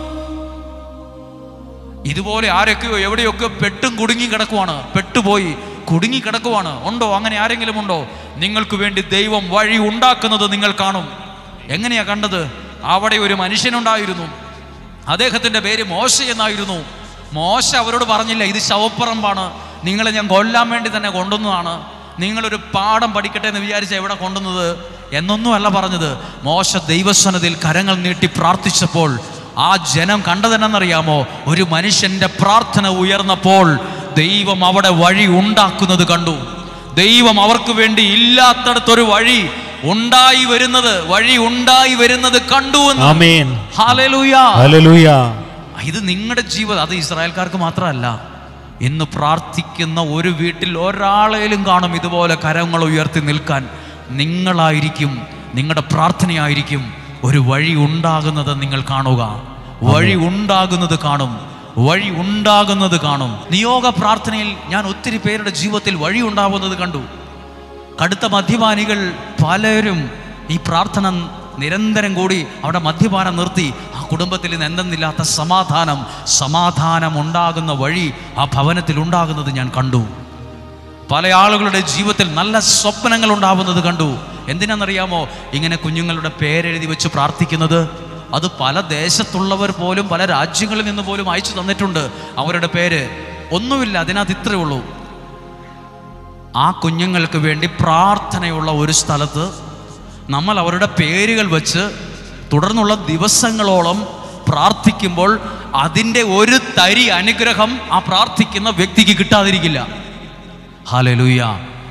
ഇതുപോലെ ആരൊക്കെയോ എവിടെയൊക്കെ പെട്ടും കുടുങ്ങി കിടക്കുവാണ്, പെട്ടുപോയി കുടുങ്ങി കിടക്കുവാണ്. ഉണ്ടോ? അങ്ങനെ ആരെങ്കിലും ഉണ്ടോ? നിങ്ങൾക്ക് വേണ്ടി ദൈവം വഴി ഉണ്ടാക്കുന്നത് നിങ്ങൾ കാണും. എങ്ങനെയാ കണ്ടത്? അവിടെ ഒരു മനുഷ്യനുണ്ടായിരുന്നു, അദ്ദേഹത്തിൻ്റെ പേര് മോശ എന്നായിരുന്നു. മോശ അവരോട് പറഞ്ഞില്ല, ഇത് ശവപ്പറമ്പാണ്, നിങ്ങളെ ഞാൻ കൊല്ലാൻ വേണ്ടി തന്നെ കൊണ്ടുവന്നതാണ്, നിങ്ങളൊരു പാഠം പഠിക്കട്ടെ എന്ന് വിചാരിച്ച എവിടെ കൊണ്ടുവന്നത് എന്നൊന്നും അല്ല പറഞ്ഞത്. മോശ ദൈവസന്നിധിയിൽ കരങ്ങൾ നീട്ടി പ്രാർത്ഥിച്ചപ്പോൾ ആ ജനം കണ്ടതെന്നറിയാമോ? ഒരു മനുഷ്യന്റെ പ്രാർത്ഥന ഉയർന്നപ്പോൾ ദൈവം അവിടെ വഴി ഉണ്ടാക്കുന്നത് കണ്ടു. ദൈവം അവർക്ക് വേണ്ടി ഇല്ലാത്തടത്തൊരു വഴി ഉണ്ടായി വരുന്നത് വഴി ഉണ്ടായി വരുന്നത് കണ്ടു. ആമേൻ, ഹല്ലേലൂയ, ഹല്ലേലൂയ. ഇത് നിങ്ങളുടെ ജീവിതം, അത് ഇസ്രായേൽക്കാർക്ക് മാത്രമല്ല, ഇന്ന് പ്രാർത്ഥിക്കുന്ന ഒരു വീട്ടിൽ ഒരാളേലും കാണും ഇതുപോലെ കരങ്ങൾ ഉയർത്തി നിൽക്കാൻ. നിങ്ങളായിരിക്കും, നിങ്ങളുടെ പ്രാർത്ഥനയായിരിക്കും ഒരു വഴി ഉണ്ടാകുന്നത് നിങ്ങൾ കാണുക. വഴി ഉണ്ടാകുന്നത് കാണും, വഴി ഉണ്ടാകുന്നത് കാണും. നിയോഗ പ്രാർത്ഥനയിൽ ഞാൻ ഒത്തിരി പേരുടെ ജീവിതത്തിൽ വഴി ഉണ്ടാകുന്നത് കണ്ടു. കടുത്ത മദ്യപാനികൾ പലരും ഈ പ്രാർത്ഥന നിരന്തരം കൂടി അവിടെ മദ്യപാനം നിർത്തി ആ കുടുംബത്തിൽ നിന്ന് എന്തെന്നില്ലാത്ത സമാധാനം സമാധാനം ഉണ്ടാകുന്ന വഴി ആ ഭവനത്തിൽ ഉണ്ടാകുന്നത് ഞാൻ കണ്ടു. പല ആളുകളുടെ ജീവിതത്തിൽ നല്ല സ്വപ്നങ്ങൾ ഉണ്ടാവുന്നത് കണ്ടു. എന്തിനാണെന്നറിയാമോ? ഇങ്ങനെ കുഞ്ഞുങ്ങളുടെ പേരെഴുതി വെച്ച് പ്രാർത്ഥിക്കുന്നത്. അത് പല ദേശത്തുള്ളവർ പോലും പല രാജ്യങ്ങളിൽ നിന്ന് പോലും അയച്ചു തന്നിട്ടുണ്ട്. അവരുടെ പേര് ഒന്നുമില്ല, അതിനകത്ത് ഇത്രയേ ഉള്ളൂ. ആ കുഞ്ഞുങ്ങൾക്ക് വേണ്ടി പ്രാർത്ഥനയുള്ള ഒരു സ്ഥലത്ത് നമ്മൾ അവരുടെ പേരുകൾ വെച്ച് തുടർന്നുള്ള ദിവസങ്ങളോളം പ്രാർത്ഥിക്കുമ്പോൾ അതിൻ്റെ ഒരു തരി അനുഗ്രഹം ആ പ്രാർത്ഥിക്കുന്ന വ്യക്തിക്ക് കിട്ടാതിരിക്കില്ല. ഹല്ലേലൂയ.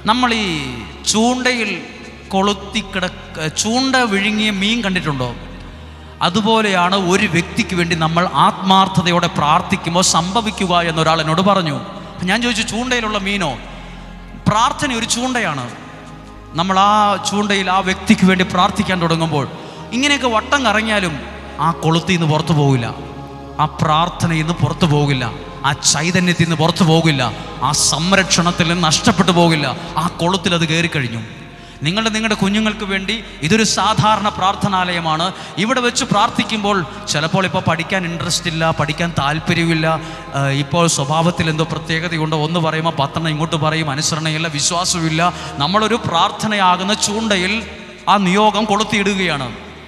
നമ്മൾ ഈ ചൂണ്ടയിൽ കൊളുത്തി കിടക്ക ചൂണ്ട വിഴുങ്ങിയ മീൻ കണ്ടിട്ടുണ്ടോ? അതുപോലെയാണ് ഒരു വ്യക്തിക്ക് വേണ്ടി നമ്മൾ ആത്മാർത്ഥതയോടെ പ്രാർത്ഥിക്കുമ്പോൾ സംഭവിക്കുക എന്നൊരാൾ എന്നോട് പറഞ്ഞു. ഞാൻ ചോദിച്ചു, ചൂണ്ടയിലുള്ള മീനോ? പ്രാർത്ഥന ഒരു ചൂണ്ടയാണ്. നമ്മൾ ആ ചൂണ്ടയിൽ ആ വ്യക്തിക്ക് വേണ്ടി പ്രാർത്ഥിക്കാൻ തുടങ്ങുമ്പോൾ ഇങ്ങനെയൊക്കെ വട്ടം കറങ്ങിയാലും ആ കൊളുത്തിൽ നിന്ന് പുറത്തു പോകില്ല, ആ പ്രാർത്ഥനയിൽ നിന്ന് പുറത്തു പോകില്ല, ആ ചൈതന്യത്തിൽ നിന്ന് പുറത്തു പോകില്ല, ആ സംരക്ഷണത്തിൽ നിന്ന് നഷ്ടപ്പെട്ടു പോകില്ല. ആ കൊളുത്തിൽ അത് കയറിക്കഴിഞ്ഞു. നിങ്ങളുടെ നിങ്ങളുടെ കുഞ്ഞുങ്ങൾക്ക് വേണ്ടി ഇതൊരു സാധാരണ പ്രാർത്ഥനാലയമാണ്. ഇവിടെ വെച്ച് പ്രാർത്ഥിക്കുമ്പോൾ ചിലപ്പോൾ ഇപ്പോൾ പഠിക്കാൻ ഇൻട്രസ്റ്റ് ഇല്ല, പഠിക്കാൻ താല്പര്യമില്ല, ഇപ്പോൾ സ്വഭാവത്തിൽ എന്തോ പ്രത്യേകതയുണ്ടോ ഒന്ന് പറയുമ്പോൾ പത്തെണ്ണം ഇങ്ങോട്ട് പറയും, അനുസരണയില്ല, വിശ്വാസമില്ല. നമ്മളൊരു പ്രാർത്ഥനയാകുന്ന ചൂണ്ടയിൽ ആ നിയോഗം കൊളുത്തിയിടുകയാണ്.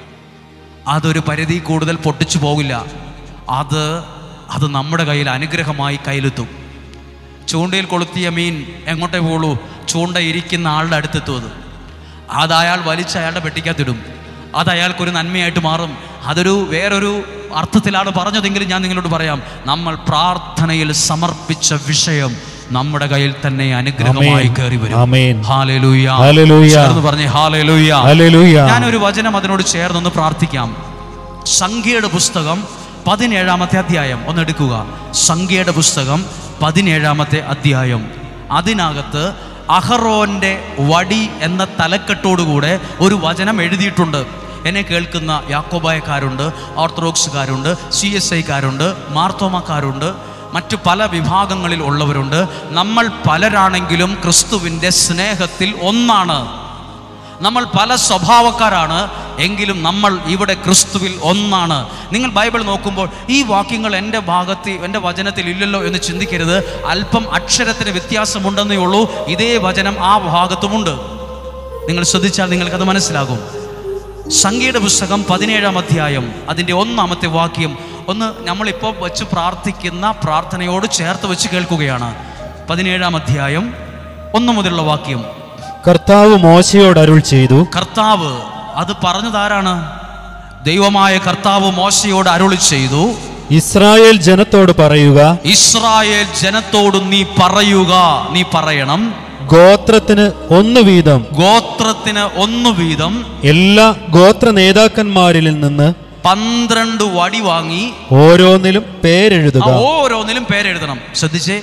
അതൊരു പരിധി കൂടുതൽ പൊട്ടിച്ചു പോകില്ല. അത് അത് നമ്മുടെ കയ്യിൽ അനുഗ്രഹമായി കയ്യിലെത്തും. ചൂണ്ടയിൽ കൊളുത്തിയ മീൻ എങ്ങോട്ടേ പോകുള്ളൂ? ചൂണ്ട ഇരിക്കുന്ന ആളുടെ അടുത്തെത്തും. അത് അത് അയാൾ വലിച്ച് അയാളുടെ പെട്ടിക്കകത്തിടും. അത് അയാൾക്കൊരു നന്മയായിട്ട് മാറും. അതൊരു വേറൊരു അർത്ഥത്തിലാണ് പറഞ്ഞതെങ്കിലും ഞാൻ നിങ്ങളോട് പറയാം, നമ്മൾ പ്രാർത്ഥനയിൽ സമർപ്പിച്ച വിഷയം നമ്മുടെ കയ്യിൽ തന്നെ അനുഗ്രഹമായി കയറി വരും. ഹല്ലേലൂയ, ചേർന്ന് പറഞ്ഞേ ഹല്ലേലൂയ. ഞാനൊരു വചനം അതിനോട് ചേർന്നൊന്ന് പ്രാർത്ഥിക്കാം. സംഖ്യയുടെ പുസ്തകം പതിനേഴാമത്തെ അധ്യായം ഒന്ന് എടുക്കുക. സംഖ്യയുടെ പുസ്തകം പതിനേഴാമത്തെ അധ്യായം. അതിനകത്ത് അഹറോന്റെ വടി എന്ന തലക്കെട്ടോടുകൂടെ ഒരു വചനം എഴുതിയിട്ടുണ്ട്. എന്നെ കേൾക്കുന്ന യാക്കോബായക്കാരുണ്ട്, ഓർത്തഡോക്സുകാരുണ്ട്, സി എസ് ഐക്കാരുണ്ട്, മാർത്തോമക്കാരുണ്ട്, മറ്റു പല വിഭാഗങ്ങളിൽ ഉള്ളവരുണ്ട്. നമ്മൾ പലരാണെങ്കിലും ക്രിസ്തുവിൻ്റെ സ്നേഹത്തിൽ ഒന്നാണ്. നമ്മൾ പല സ്വഭാവക്കാരാണ്, എങ്കിലും നമ്മൾ ഇവിടെ ക്രിസ്തുവിൽ ഒന്നാണ്. നിങ്ങൾ ബൈബിൾ നോക്കുമ്പോൾ ഈ വാക്യങ്ങൾ എൻ്റെ ഭാഗത്ത് എൻ്റെ വചനത്തിൽ ഇല്ലല്ലോ എന്ന് ചിന്തിക്കരുത്. അല്പം അക്ഷരത്തിന് വ്യത്യാസമുണ്ടെന്നേ ഉള്ളൂ. ഇതേ വചനം ആ ഭാഗത്തുമുണ്ട്. നിങ്ങൾ ശ്രദ്ധിച്ചാൽ നിങ്ങൾക്കത് മനസ്സിലാകും. സംഖ്യയുടെ പുസ്തകം പതിനേഴാം അധ്യായം അതിൻ്റെ ഒന്നാമത്തെ വാക്യം ഒന്ന് നമ്മളിപ്പോൾ വെച്ച് പ്രാർത്ഥിക്കുന്ന പ്രാർത്ഥനയോട് ചേർത്ത് വെച്ച് കേൾക്കുകയാണ്. പതിനേഴാം അധ്യായം ഒന്ന് മുതലുള്ള വാക്യം. കർത്താവ് മോശയോട് അരുൾ ചെയ്തു. കർത്താവ് അത് പറഞ്ഞതാരാണ്? ദൈവമായ കർത്താവ് മോശയോട് അരുൾ ചെയ്തു, ഇസ്രായേൽ ജനത്തോട് പറയുക, ഇസ്രായേൽ ജനത്തോട് നീ പറയുക, നീ പറയണം, ഗോത്രത്തിന് ഒന്ന് വീതം, ഗോത്രത്തിന് ഒന്ന് വീതം എല്ലാ ഗോത്ര നേതാക്കന്മാരിൽ നിന്ന് പന്ത്രണ്ട് വടി വാങ്ങി ഓരോന്നിലും പേരെഴുതുക. ഓരോന്നിലും പേരെഴുതണം. ശ്രദ്ധിച്ചേ,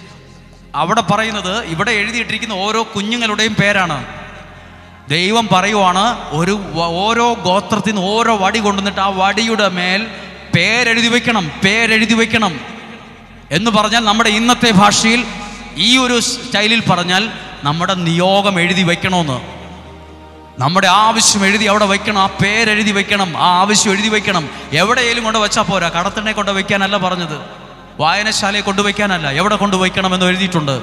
അവിടെ പറയുന്നത്, ഇവിടെ എഴുതിയിട്ടിരിക്കുന്ന ഓരോ കുഞ്ഞുങ്ങളുടെയും പേരാണ്. ദൈവം പറയുവാണ്, ഒരു ഓരോ ഗോത്രത്തിൽ നിന്ന് ഓരോ വടി കൊണ്ടുവന്നിട്ട് ആ വടിയുടെ മേൽ പേരെഴുതി വയ്ക്കണം, പേരെഴുതി വയ്ക്കണം എന്ന് പറഞ്ഞാൽ നമ്മുടെ ഇന്നത്തെ ഭാഷയിൽ ഈ ഒരു സ്റ്റൈലിൽ പറഞ്ഞാൽ നമ്മുടെ നിയോഗം എഴുതി വയ്ക്കണമെന്ന്. നമ്മുടെ ആവശ്യം എഴുതി അവിടെ വയ്ക്കണം, ആ പേരെഴുതി വയ്ക്കണം, ആ ആവശ്യം എഴുതി വയ്ക്കണം. എവിടെയെങ്കിലും കൊണ്ട് വെച്ചാൽ പോരാ. കടത്തണ്ണെ കൊണ്ട് വയ്ക്കാനല്ല പറഞ്ഞത്, വായനശാലയെ കൊണ്ടുവയ്ക്കാനല്ല, എവിടെ കൊണ്ടുവയ്ക്കണമെന്ന് എഴുതിയിട്ടുണ്ട്.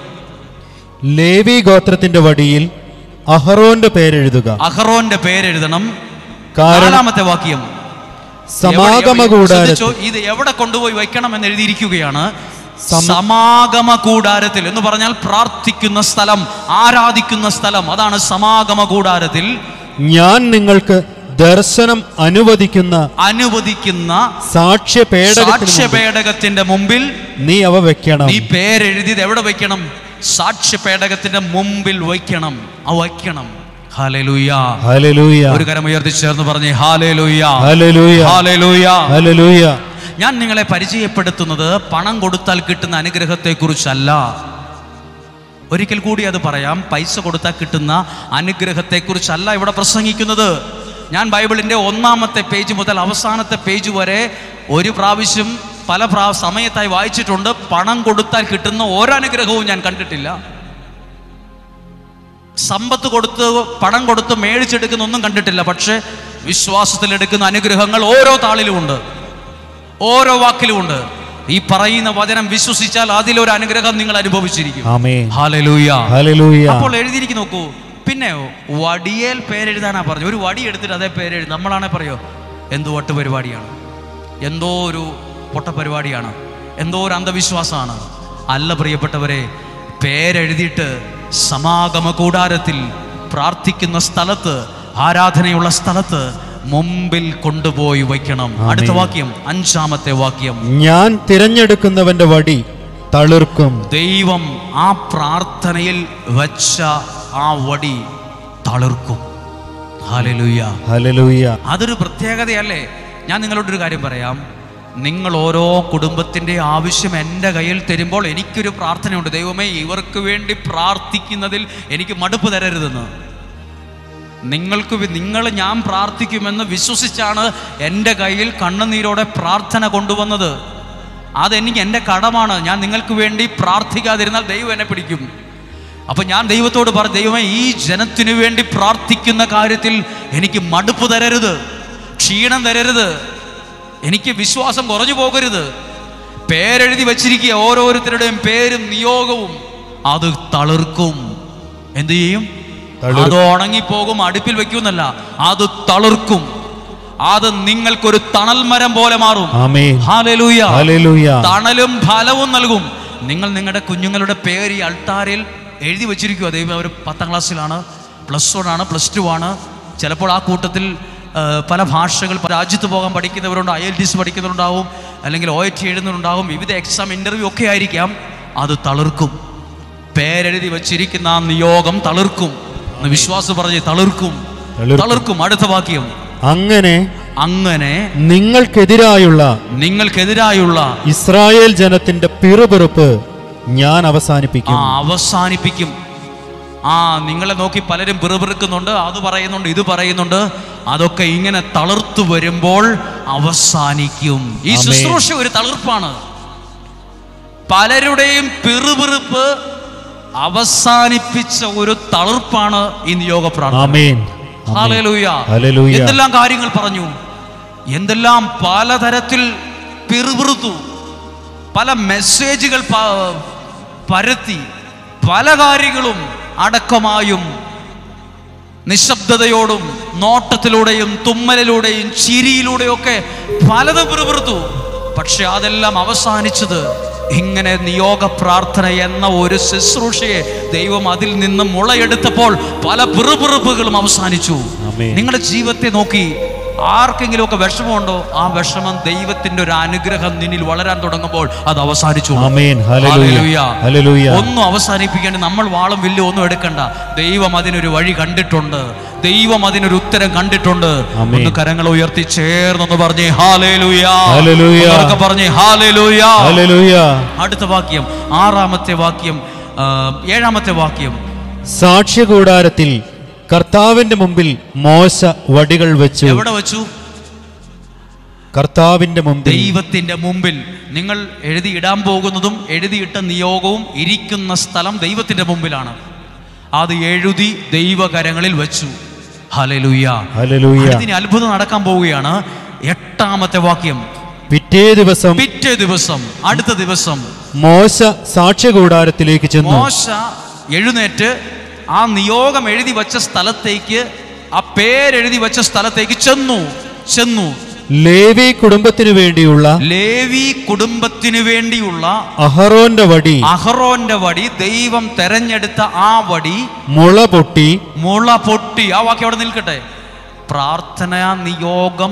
ലേവി ഗോത്രത്തിന്റെ വടിയിൽ അഹറോന്റെ പേരെഴുതുക. അഹറോന്റെ പേരെഴുതണം. നാലാമത്തെ വാക്യം, സമാഗമ കൂടാരത്തിൽ. ഇത് എവിടെ കൊണ്ടുപോയി വയ്ക്കണം എന്ന് എഴുതിയിരിക്കുകയാണ്. സമാഗമ കൂടാരത്തിൽ എന്ന് പറഞ്ഞാൽ പ്രാർത്ഥിക്കുന്ന സ്ഥലം, ആരാധിക്കുന്ന സ്ഥലം, അതാണ് സമാഗമ കൂടാരത്തിൽ. ഞാൻ നിങ്ങൾക്ക് ദർശനം അനുവദിക്കുന്ന അനുവദിക്കുന്ന സാക്ഷ്യപേടകത്തിന്റെ മുമ്പിൽ നീ അവ വെക്കണം. നീ പേരെഴുതിയത് എവിടെ വയ്ക്കണം? സാക്ഷ്യപേടകത്തിന്റെ മുമ്പിൽ വയ്ക്കണം, ആ വയ്ക്കണം. ഹല്ലേലൂയ, ഹല്ലേലൂയ. ഒരു കരം ഉയർത്തി ചേർന്ന് പറഞ്ഞേ ഹല്ലേലൂയ, ഹല്ലേലൂയ, ഹല്ലേലൂയ, ഹല്ലേലൂയ. ഞാൻ നിങ്ങളെ പരിചയപ്പെടുത്തുന്നത് പണം കൊടുത്താൽ കിട്ടുന്ന അനുഗ്രഹത്തെ കുറിച്ചല്ല. ഒരിക്കൽ കൂടി അത് പറയാം, പൈസ കൊടുത്താൽ കിട്ടുന്ന അനുഗ്രഹത്തെ കുറിച്ചല്ല ഇവിടെ പ്രസംഗിക്കുന്നത്. ഞാൻ ബൈബിളിൻ്റെ ഒന്നാമത്തെ പേജ് മുതൽ അവസാനത്തെ പേജ് വരെ ഒരു പ്രാവശ്യം പല പ്രാ സമയത്തായി വായിച്ചിട്ടുണ്ട്. പണം കൊടുത്താൽ കിട്ടുന്ന ഒരനുഗ്രഹവും ഞാൻ കണ്ടിട്ടില്ല. സമ്പത്ത് കൊടുത്ത് പണം കൊടുത്ത് മേടിച്ചെടുക്കുന്ന ഒന്നും കണ്ടിട്ടില്ല. പക്ഷെ വിശ്വാസത്തിലെടുക്കുന്ന അനുഗ്രഹങ്ങൾ ഓരോ താളിലുമുണ്ട്, ഓരോ വാക്കിലുമുണ്ട്. ഈ പറയുന്ന വചനം വിശ്വസിച്ചാൽ അതിലൊരു അനുഗ്രഹം നിങ്ങൾ അനുഭവിച്ചിരിക്കും. Hallelujah, hallelujah. അപ്പോൾ എഴുതിയിരിക്കും, നോക്കൂ. പിന്നെ വടിയേൽ പേരെഴുതാനാ പറഞ്ഞു. ഒരു വടി എടുത്തിട്ട് അതേ പേരെഴുതി. നമ്മളാണെ പറയോ എന്തോ ഒട്ട് പരിപാടിയാണ്, എന്തോ ഒരു പൊട്ട പരിപാടിയാണ്, എന്തോ ഒരു അന്ധവിശ്വാസമാണ്. അല്ല പ്രിയപ്പെട്ടവരെ, പേരെഴുതിയിട്ട് സമാഗമ കൂടാരത്തിൽ പ്രാർത്ഥിക്കുന്ന സ്ഥലത്ത്, ആരാധനയുള്ള സ്ഥലത്ത് മുമ്പിൽ കൊണ്ടുപോയി വയ്ക്കണം. അടുത്ത വാക്യം, അഞ്ചാമത്തെ വാക്യം. ഞാൻ തിരഞ്ഞെടുക്കുന്നവന്റെ വടി തളിർക്കും. ദൈവം ആ പ്രാർത്ഥനയിൽ വച്ച ആ വടി തളിർക്കും. Hallelujah, hallelujah. അതൊരു പ്രത്യേകതയല്ലേ? ഞാൻ നിങ്ങളോടൊരു കാര്യം പറയാം. നിങ്ങൾ ഓരോ കുടുംബത്തിൻ്റെ ആവശ്യം എൻ്റെ കയ്യിൽ തരുമ്പോൾ എനിക്കൊരു പ്രാർത്ഥനയുണ്ട്. ദൈവമേ, ഇവർക്ക് വേണ്ടി പ്രാർത്ഥിക്കുന്നതിൽ എനിക്ക് മടുപ്പ് തരരുതെന്ന്. നിങ്ങൾക്ക് നിങ്ങൾ ഞാൻ പ്രാർത്ഥിക്കുമെന്ന് വിശ്വസിച്ചാണ് എൻ്റെ കയ്യിൽ കണ്ണുനീരോടെ പ്രാർത്ഥന കൊണ്ടുവന്നത്. അതെനിക്ക് എൻ്റെ കടമാണ്. ഞാൻ നിങ്ങൾക്ക് വേണ്ടി പ്രാർത്ഥിക്കാതിരുന്നാൽ ദൈവം എന്നെ പിടിക്കും. അപ്പം ഞാൻ ദൈവത്തോട് പറഞ്ഞു, ദൈവമേ, ഈ ജനത്തിനു വേണ്ടി പ്രാർത്ഥിക്കുന്ന കാര്യത്തിൽ എനിക്ക് മടുപ്പ് തരരുത്, ക്ഷീണം തരരുത്, എനിക്ക് വിശ്വാസം കുറഞ്ഞു പോകരുത്. പേരെഴുതി വച്ചിരിക്കുക, ഓരോരുത്തരുടെയും പേരും നിയോഗവും. അത് തളിർക്കും. എന്തു ചെയ്യും? അത് ഉണങ്ങിപ്പോകും, അടുപ്പിൽ വെക്കുമെന്നല്ല, അത് തളിർക്കും. അത് നിങ്ങൾക്കൊരു തണൽ മരം പോലെ മാറും. ഹല്ലേലൂയ, ഹല്ലേലൂയ. തണലും ഫലവും നൽകും. നിങ്ങൾ നിങ്ങളുടെ കുഞ്ഞുങ്ങളുടെ പേര് ഈ അൾത്താരയിൽ എഴുതി വെച്ചിരിക്കുക. ദൈവം, അവർ പത്താം ക്ലാസ്സിലാണ്, പ്ലസ് വൺ ആണ്, പ്ലസ് ടു ആണ്. ചിലപ്പോൾ ആ കൂട്ടത്തിൽ പല ഭാഷകൾ രാജ്യത്ത് പോകാൻ പഠിക്കുന്നവരുണ്ട്, ഐ എൽ ടി എസ് പഠിക്കുന്നവരുണ്ടാവും, അല്ലെങ്കിൽ ഒ എ ടി എഴുതുന്നവരുണ്ടാവും, വിവിധ എക്സാം ഇൻ്റർവ്യൂ ഒക്കെ ആയിരിക്കാം. അത് തളിർക്കും. പേരെഴുതി വച്ചിരിക്കുന്ന ആ നിയോഗം തളിർക്കും. വിശ്വാസം പറഞ്ഞ് തളിർക്കും, തളിർക്കും. അടുത്ത വാക്യം, അങ്ങനെ അങ്ങനെ നിങ്ങൾക്കെതിരായുള്ള നിങ്ങൾക്കെതിരായുള്ള ഇസ്രായേൽ ജനത്തിന്റെ പിറുപിറുപ്പ് ഞാൻ അവസാനിപ്പിക്കും. അവസാനിപ്പിക്കും. ആ നിങ്ങളെ നോക്കി പലരും പിറുപിറുക്കുന്നുണ്ട്, അത് പറയുന്നുണ്ട്, ഇത് പറയുന്നുണ്ട്. അതൊക്കെ ഇങ്ങനെ തളിർത്തു വരുമ്പോൾ അവസാനിക്കും. ഈ ശുശ്രൂഷ ഒരു തളിർപ്പാണ്. പലരുടെയും പിറുപിറുപ്പ് അവസാനിപ്പിച്ച ഒരു തളിർപ്പാണ് ഈ നിയോഗ പ്രാർത്ഥന. ഹല്ലേലൂയ, ഹല്ലേലൂയ. എന്തെല്ലാം കാര്യങ്ങൾ പറഞ്ഞു, എന്തെല്ലാം പലതരത്തിൽ പിറുപിറുത്തു, പല മെസ്സേജുകൾ പരത്തി, പല കാര്യങ്ങളും അടക്കമായും നിശബ്ദതയോടും നോട്ടത്തിലൂടെയും തുമ്മലിലൂടെയും ചിരിയിലൂടെയും ഒക്കെ പലതും പിറുപിറുത്തു. പക്ഷെ അതെല്ലാം അവസാനിച്ചത് ഇങ്ങനെ നിയോഗ പ്രാർത്ഥന എന്ന ഒരു ശുശ്രൂഷയെ ദൈവം അതിൽ നിന്ന് മുളയെടുത്തപ്പോൾ പല പിറുപിറുപ്പുകളും അവസാനിച്ചു. നിങ്ങളുടെ ജീവിതത്തെ നോക്കി ആർക്കെങ്കിലും ഒക്കെ വിഷമമുണ്ടോ? ആ വിഷമം ദൈവത്തിന്റെ ഒരു അനുഗ്രഹം നിന്നിൽ വളരാൻ തുടങ്ങുമ്പോൾ അത് അവസാനിച്ചു. ഒന്നും അവസാനിപ്പിക്കേണ്ട, നമ്മൾ വാളും വില്ലും ഒന്നും എടുക്കണ്ട. ദൈവം അതിനൊരു വഴി കണ്ടിട്ടുണ്ട്, ദൈവം അതിനൊരു ഉത്തരം കണ്ടിട്ടുണ്ട്. ഒന്ന് കരങ്ങൾ ഉയർത്തി ചേർന്നൊന്ന് പറഞ്ഞേ ഹല്ലേലൂയ, പറഞ്ഞേ ഹല്ലേലൂയ. അടുത്ത വാക്യം, ആറാമത്തെ വാക്യം, ഏഴാമത്തെ വാക്യം. സാക്ഷ്യകൂടാരത്തിൽ കർത്താവിന്റെ മുമ്പിൽ മോശ വടികൾ വെച്ചു. എവിടെ വെച്ചു? കർത്താവിന്റെ മുമ്പിൽ, ദൈവത്തിന്റെ മുമ്പിൽ. നിങ്ങൾ എഴുതിയിടാൻ പോകുന്നതും എഴുതിയിട്ട നിയോഗവും ഇരിക്കുന്ന സ്ഥലം ദൈവത്തിന്റെ മുമ്പിലാണ്. അത് എഴുതി ദൈവകരങ്ങളിൽ വെച്ചു. ഹല്ലേലൂയ, ഹല്ലേലൂയ. ഇതിന് അത്ഭുതം നടക്കാൻ പോവുകയാണ്. എട്ടാമത്തെ വാക്യം. പിറ്റേ ദിവസം പിറ്റേ ദിവസം അടുത്ത ദിവസം മോശ സാക്ഷ്യകൂടാരത്തിലേക്ക് ചെന്നു. മോശ എഴുന്നേറ്റ് ആ നിയോഗം എഴുതി വച്ച സ്ഥലത്തേക്ക്, ആ പേരെഴുതി വച്ച സ്ഥലത്തേക്ക് ചെന്നു ചെന്നു ലേവി കുടുംബത്തിനു വേണ്ടിയുള്ള ലേവി കുടുംബത്തിനു വേണ്ടിയുള്ള അഹറോന്റെ വടി അഹറോന്റെ വടി ദൈവം തെരഞ്ഞെടുത്ത ആ വടി മുള പൊട്ടി മുള പൊട്ടി. ആ വാക്യം അവിടെ നിൽക്കട്ടെ. പ്രാർത്ഥന നിയോഗം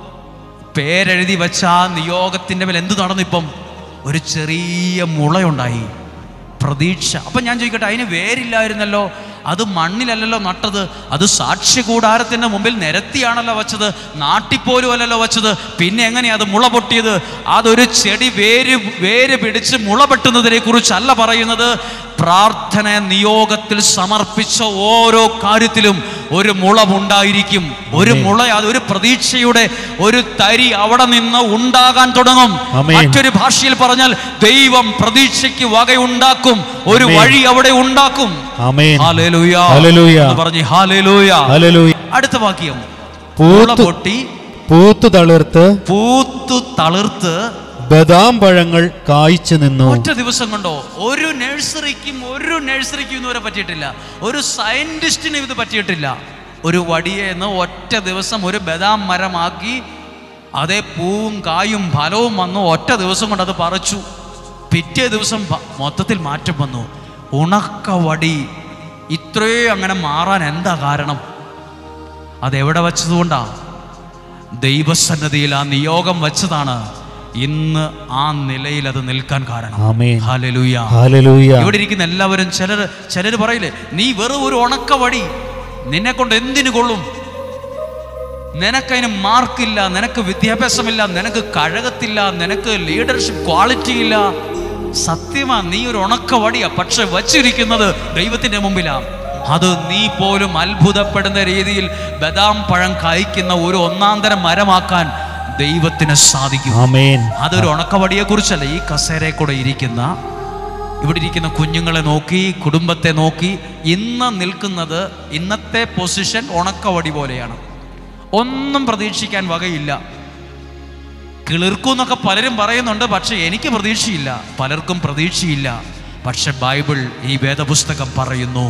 പേരെഴുതി വെച്ച ആ നിയോഗത്തിന്റെ മേൽ എന്ത് നടന്നു? ഇപ്പം ഒരു ചെറിയ മുളയുണ്ടായി, പ്രതീക്ഷ. അപ്പം ഞാൻ ചോദിക്കട്ടെ, അതിന് വേരില്ലായിരുന്നല്ലോ, അത് മണ്ണിലല്ലല്ലോ നട്ടത്, അത് സാക്ഷ്യകൂടാരത്തിൻ്റെ മുമ്പിൽ നിരത്തിയാണല്ലോ വച്ചത്, നാട്ടിപ്പോലും അല്ലല്ലോ വച്ചത്. പിന്നെ എങ്ങനെയാ അത് മുള പൊട്ടിയത്? അതൊരു ചെടി വേര് വേര് പിടിച്ച് മുള പെട്ടുന്നതിനെ കുറിച്ചല്ല പറയുന്നത്. പ്രാർത്ഥന നിയോഗത്തിൽ സമർപ്പിച്ച ഓരോ കാര്യത്തിലും ഒരു മുളവുണ്ടായിരിക്കും. ഒരു മുള, അതൊരു പ്രതീക്ഷയുടെ ഒരു തരി അവിടെ നിന്ന് ഉണ്ടാകാൻ തുടങ്ങും. മറ്റൊരു ഭാഷയിൽ പറഞ്ഞാൽ ദൈവം പ്രതീക്ഷയ്ക്ക് വകയുണ്ടാക്കും, ഒരു വഴി അവിടെ ഉണ്ടാക്കും. ഹല്ലേലൂയ, ഹല്ലേലൂയ പറഞ്ഞേ ഹല്ലേലൂയ, ഹല്ലേലൂയ. അടുത്ത വാക്യം. പൊട്ടി പൂത്തു തളിർത്ത് പൂത്തു തളിർത്ത് ബദാം പഴങ്ങൾ കായ്ച്ചു നിന്നു. ഒറ്റ ദിവസം കൊണ്ടോ? ഒരു നഴ്സറിക്കും ഒരു നഴ്സറിക്കും ഇതുവരെ പറ്റിയിട്ടില്ല, ഒരു സയന്റിസ്റ്റിനും ഇത് പറ്റിയിട്ടില്ല. ഒരു വടിയെന്ന് ഒറ്റ ദിവസം ഒരു ബദാം മരമാക്കി, അതേ പൂവും കായും ഫലവും വന്നു. ഒറ്റ ദിവസം കൊണ്ട് അത് പറിച്ചു. പിറ്റേ ദിവസം മൊത്തത്തിൽ മാറ്റം വന്നു. ഉണക്ക വടി ഇത്രയും അങ്ങനെ മാറാൻ എന്താ കാരണം? അതെവിടെ വച്ചതുകൊണ്ടാ? ദൈവസന്നദ്ധിയിൽ ആ നിയോഗം വച്ചതാണ്. ഇന്ന് ആ നിലയിൽ അത് നിൽക്കാൻ കാരണം. ആമേൻ. ഹല്ലേലൂയ. ഹല്ലേലൂയ. ഇവിടെ ഇരിക്കുന്ന എല്ലാവരും ചിലർ ചിലർ പറയില്ലേ, നീ വെറും ഒരു ഉണക്ക വടി, നിന്നെ കൊണ്ട് എന്തിനു കൊള്ളും, നിനക്കതിന് മാർക്കില്ല, നിനക്ക് വിദ്യാഭ്യാസമില്ല, നിനക്ക് കഴകത്തില്ല, നിനക്ക് ലീഡർഷിപ്പ് ക്വാളിറ്റി ഇല്ല. സത്യമാ, നീ ഒരു ഉണക്ക വടിയാ, പക്ഷെ വച്ചിരിക്കുന്നത് ദൈവത്തിന്റെ മുമ്പിലാ. അത് നീ പോലും അത്ഭുതപ്പെടുന്ന രീതിയിൽ ബദാം പഴം കായ്ക്കുന്ന ഒരു ഒന്നാന്തരം മരമാക്കാൻ ദൈവത്തിന് സാധിക്കും. ആമേൻ. അതൊരു ഉണക്കവടിയെ കുറിച്ചല്ല. ഈ കസേരയെ കൂടെ ഇരിക്കുന്ന ഇവിടെ ഇരിക്കുന്ന കുഞ്ഞുങ്ങളെ നോക്കി, കുടുംബത്തെ നോക്കി, ഇന്ന് നിൽക്കുന്നത്, ഇന്നത്തെ പൊസിഷൻ ഉണക്കവടി പോലെയാണ്. ഒന്നും പ്രതീക്ഷിക്കാൻ വകയില്ല. കിളിർക്കൂന്നൊക്കെ പലരും പറയുന്നുണ്ട്, പക്ഷെ എനിക്ക് പ്രതീക്ഷയില്ല. പലർക്കും പ്രതീക്ഷയില്ല. പക്ഷെ ബൈബിൾ, ഈ വേദപുസ്തകം പറയുന്നു,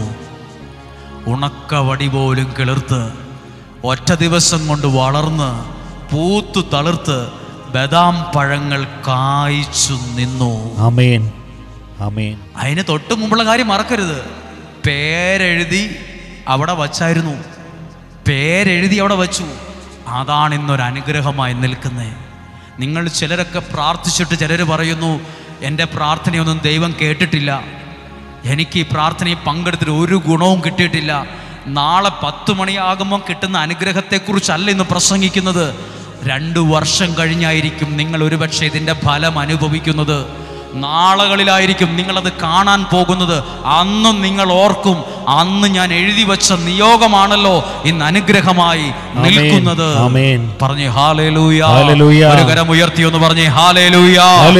ഉണക്കവടി പോലും കിളിർത്ത് ഒറ്റ ദിവസം കൊണ്ട് വളർന്ന് പൂത്തു തളിർത്ത് ബദാം പഴങ്ങൾ കായ്ച്ചു നിന്നു. ആമേൻ. ആമേൻ. അതിന് തൊട്ട് മുമ്പുള്ള കാര്യം മറക്കരുത്. പേരെഴുതി അവിടെ വച്ചായിരുന്നു. പേരെഴുതി അവിടെ വച്ചു. അതാണ് ഇന്നൊരു അനുഗ്രഹമായി നിൽക്കുന്നത്. നിങ്ങൾ ചിലരൊക്കെ പ്രാർത്ഥിച്ചിട്ട് ചിലർ പറയുന്നു, എൻ്റെ പ്രാർത്ഥനയൊന്നും ദൈവം കേട്ടിട്ടില്ല, എനിക്ക് ഈ പ്രാർത്ഥനയിൽ പങ്കെടുത്തിട്ട് ഒരു ഗുണവും കിട്ടിയിട്ടില്ല. നാളെ പത്ത് മണിയാകുമ്പോൾ കിട്ടുന്ന അനുഗ്രഹത്തെക്കുറിച്ചല്ല ഇന്ന് പ്രസംഗിക്കുന്നത്. രണ്ടു വർഷം കഴിഞ്ഞായിരിക്കും നിങ്ങൾ ഒരുപക്ഷെ ഇതിൻ്റെ ഫലം അനുഭവിക്കുന്നത്. നാളുകളിലായിരിക്കും നിങ്ങളത് കാണാൻ പോകുന്നത്. അന്നും നിങ്ങൾ ഓർക്കും, അന്ന് ഞാൻ എഴുതി വച്ച നിയോഗമാണല്ലോ ഇന്ന് അനുഗ്രഹമായി നിൽക്കുന്നത്. പറഞ്ഞേ ഹല്ലേലൂയ. ഒരു കരം ഉയർത്തി ഒന്ന് പറഞ്ഞേ ഹല്ലേലൂയ.